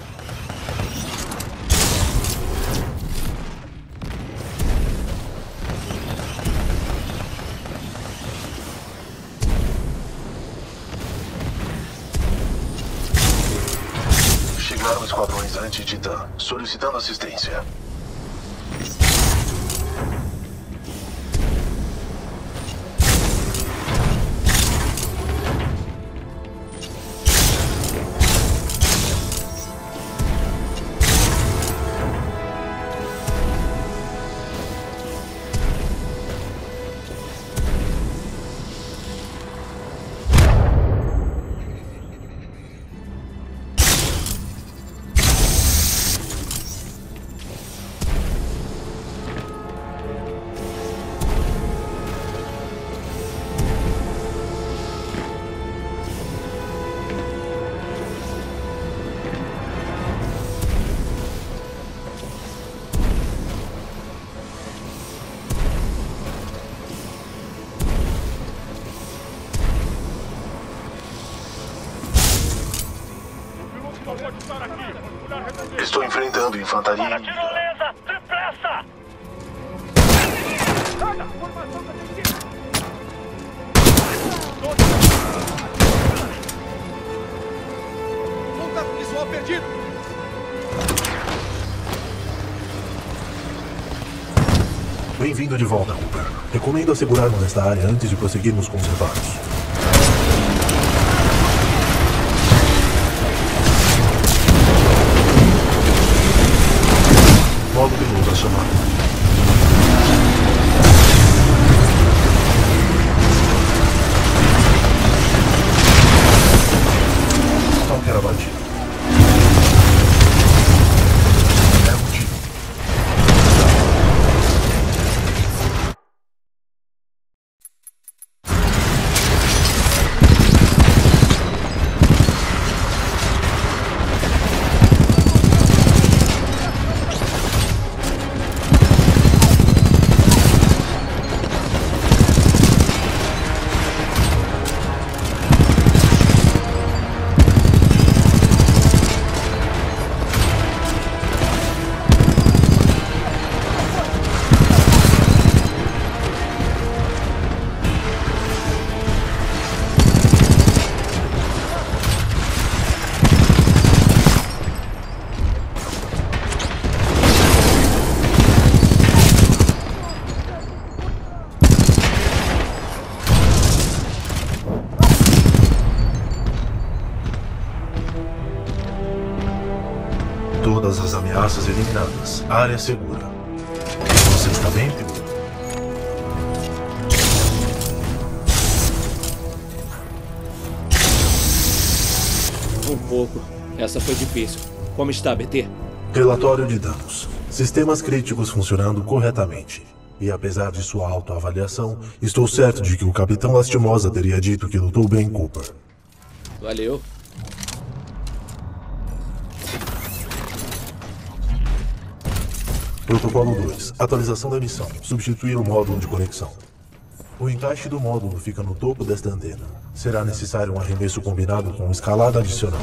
Chegaram esquadrões anti-Titã, solicitando assistência. Estou enfrentando infantaria inimiga. Tirolesa, depressa! Saia! Formação da defesa! Contato visual perdido! Bem-vindo de volta, Cooper. Recomendo assegurarmos esta área antes de prosseguirmos com os reparos. Modo piloto acionado. Stalker abatido. É motivo. Todas as ameaças eliminadas. Área segura. Você está bem, piloto? Um pouco. Essa foi difícil. Como está, BT? Relatório de danos. Sistemas críticos funcionando corretamente. E apesar de sua autoavaliação, estou certo de que o Capitão Lastimosa teria dito que lutou bem, Cooper. Valeu. Protocolo 2. Atualização da missão. Substituir o módulo de conexão. O encaixe do módulo fica no topo desta antena. Será necessário um arremesso combinado com escalada adicional.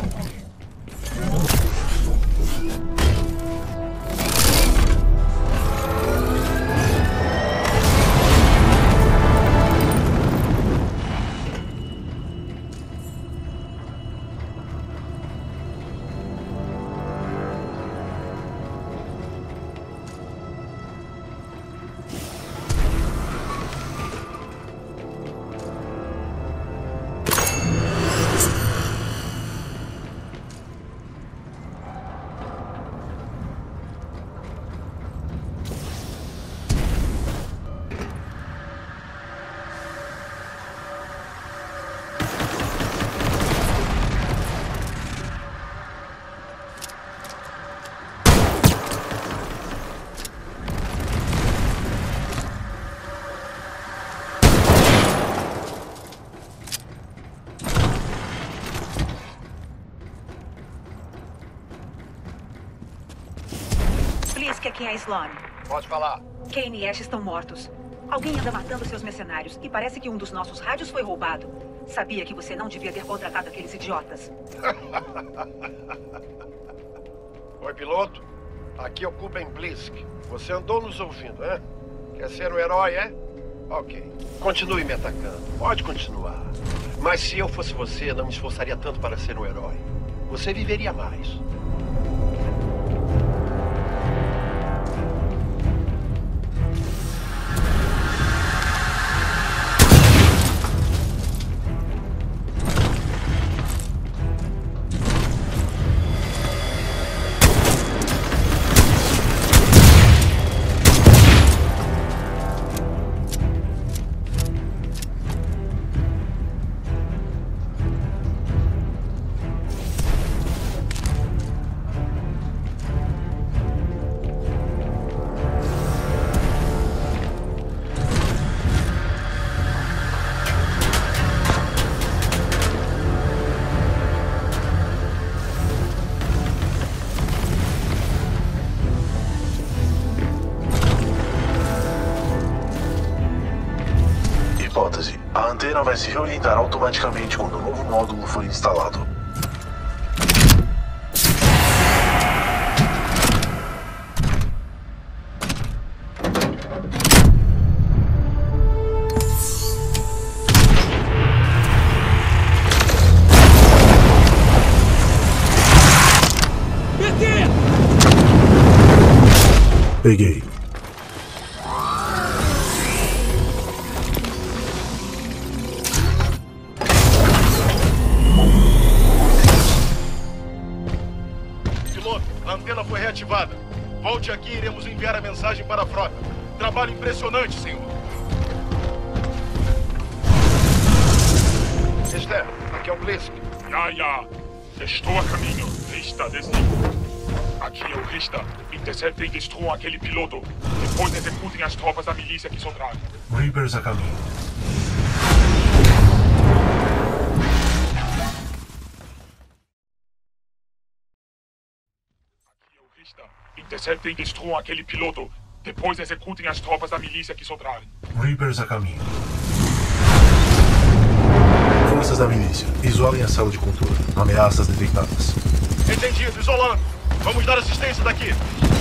aqui é a Sloan. Pode falar. Kane e Ash estão mortos. Alguém anda matando seus mercenários e parece que um dos nossos rádios foi roubado. Sabia que você não devia ter contratado aqueles idiotas. Oi, piloto. Aqui é o Kuben Blisk. Você andou nos ouvindo, hein? Quer ser um herói, é? Ok. Continue me atacando. Pode continuar. Mas se eu fosse você, não me esforçaria tanto para ser um herói. Você viveria mais. A antena vai se reorientar automaticamente quando o novo módulo for instalado. Peguei. Reativada. Volte aqui e iremos enviar a mensagem para a frota. Trabalho impressionante, senhor. Esther, aqui é o Blisk. Já. Estou a caminho. Rista, desliga. Aqui é o Rista. Interceptem e destruam aquele piloto. Depois executem as tropas da milícia que sobraram. Reapers a caminho. Interceptem e destruam aquele piloto. Depois executem as tropas da milícia que sobrarem. Reapers a caminho. Forças da milícia, isolem a sala de controle. Ameaças detectadas. Entendido, isolando. Vamos dar assistência daqui.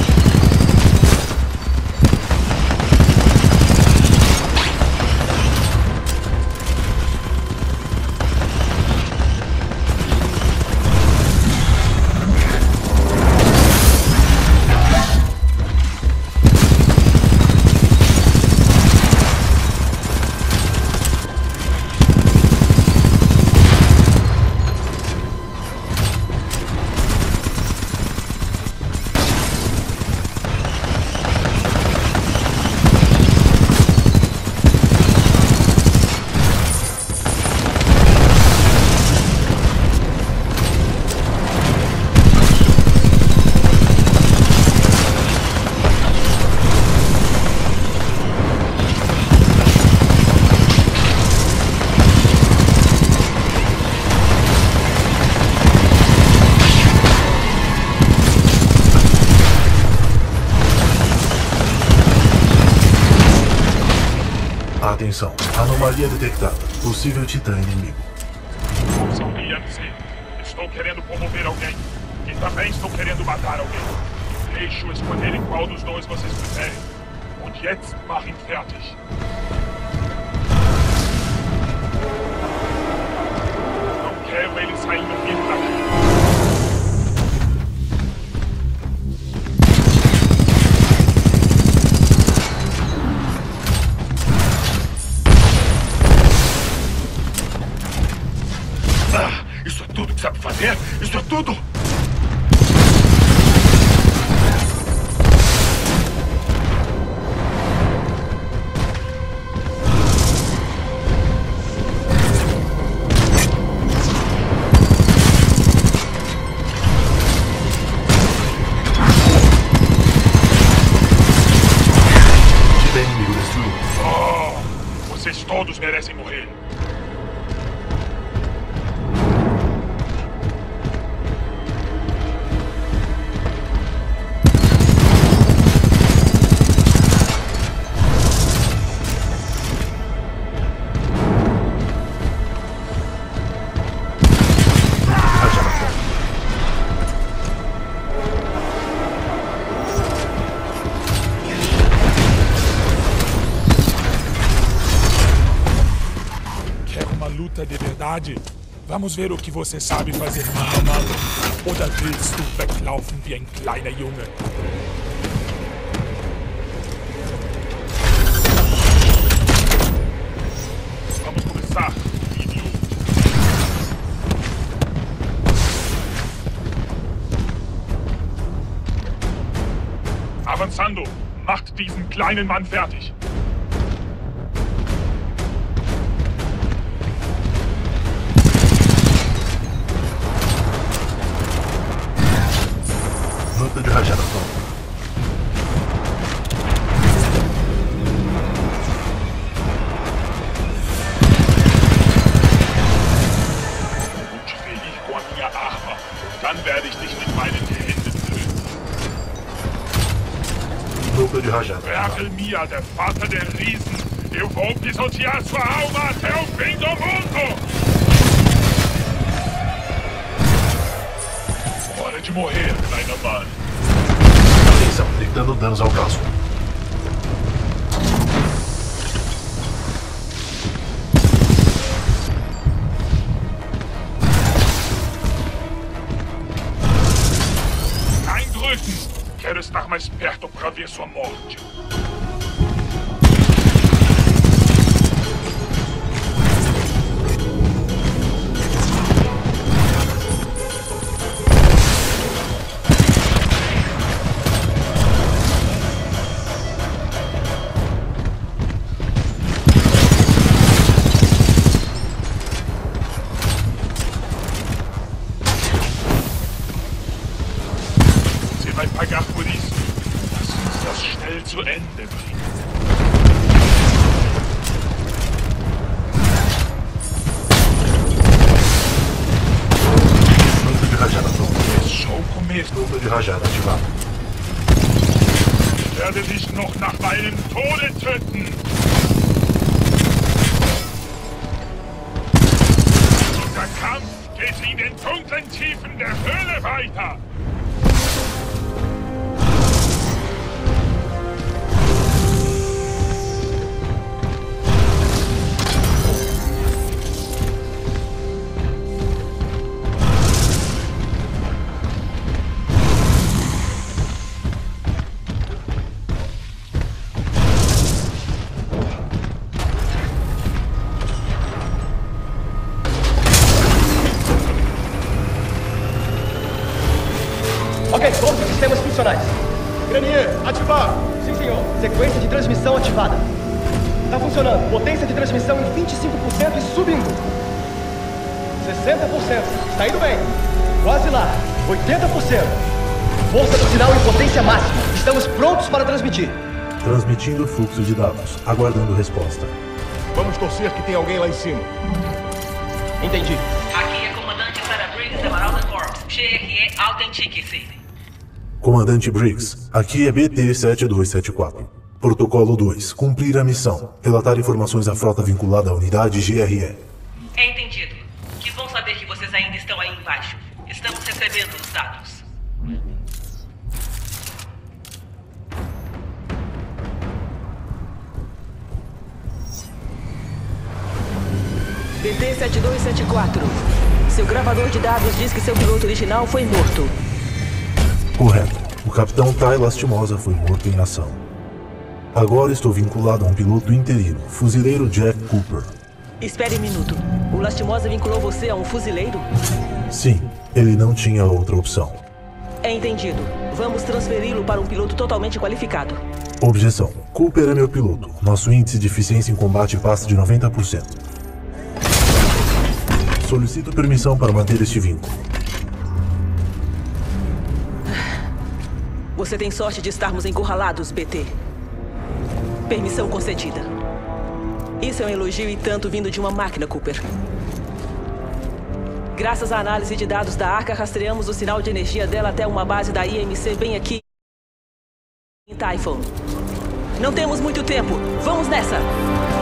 Atenção, anomalia detectada. Possível titã inimigo. São IMC. Estou querendo promover alguém. E também estou querendo matar alguém. Deixo escolherem qual dos dois vocês preferem. Und jetzt machen fertig. Não quero ele saindo vivo daqui. Isso é tudo que sabe fazer? Isso é tudo? Vocês todos merecem morrer. Piloter de verdade? Vamos ver o que você sabe fazer, Mahamalo. Oder willst du weglaufen wie ein kleiner Junge? Vamos começar, idiota. Avanzando, macht diesen kleinen Mann fertig. Nota de rajada pronta. Gut fähig com a minha arma. Dann werde ich dich mit meinen Händen töten. Nota de rajada. Vergelmia, der Vater der Riesen. Eu vou pisotear sua alma até o fim do mundo! Hora de morrer, kleiner Mann. Atenção, detectando danos ao caso. Eindrücken! Quero estar mais perto para ver sua morte. Pagar por isso. Lass uns das schnell zu Ende bringen. Nota de rajada pronta. Es só o começo. Nota de rajada ativada. Ich werde dich noch nach meinem Tode töten. Unser Kampf geht in den dunklen Tiefen der Höhle weiter. Ok, todos os sistemas funcionais. Grenier, ativar! Sim, senhor. Sequência de transmissão ativada. Tá funcionando. Potência de transmissão em 25% e subindo. 60%. Está indo bem. Quase lá. 80%. Força do sinal em potência máxima. Estamos prontos para transmitir. Transmitindo fluxo de dados. Aguardando resposta. Vamos torcer que tem alguém lá em cima. Entendi. Aqui é comandante Sarah Briggs da Marauder Corps. GRE, autentique-se. Comandante Briggs, aqui é BT-7274. Protocolo 2. Cumprir a missão. Relatar informações à frota vinculada à unidade GRE. É entendido. Que bom saber que vocês ainda estão aí embaixo. Estamos recebendo os dados. BT-7274. Seu gravador de dados diz que seu piloto original foi morto. Correto. O capitão Ty Lastimosa foi morto em ação. Agora estou vinculado a um piloto interino, fuzileiro Jack Cooper. Espere um minuto. O Lastimosa vinculou você a um fuzileiro? Sim, ele não tinha outra opção. É entendido. Vamos transferi-lo para um piloto totalmente qualificado. Objeção. Cooper é meu piloto. Nosso índice de eficiência em combate passa de 90%. Solicito permissão para manter este vínculo. Você tem sorte de estarmos encurralados, BT. Permissão concedida. Isso é um elogio e tanto vindo de uma máquina, Cooper. Graças à análise de dados da Arca, rastreamos o sinal de energia dela até uma base da IMC bem aqui em Typhon. Não temos muito tempo. Vamos nessa!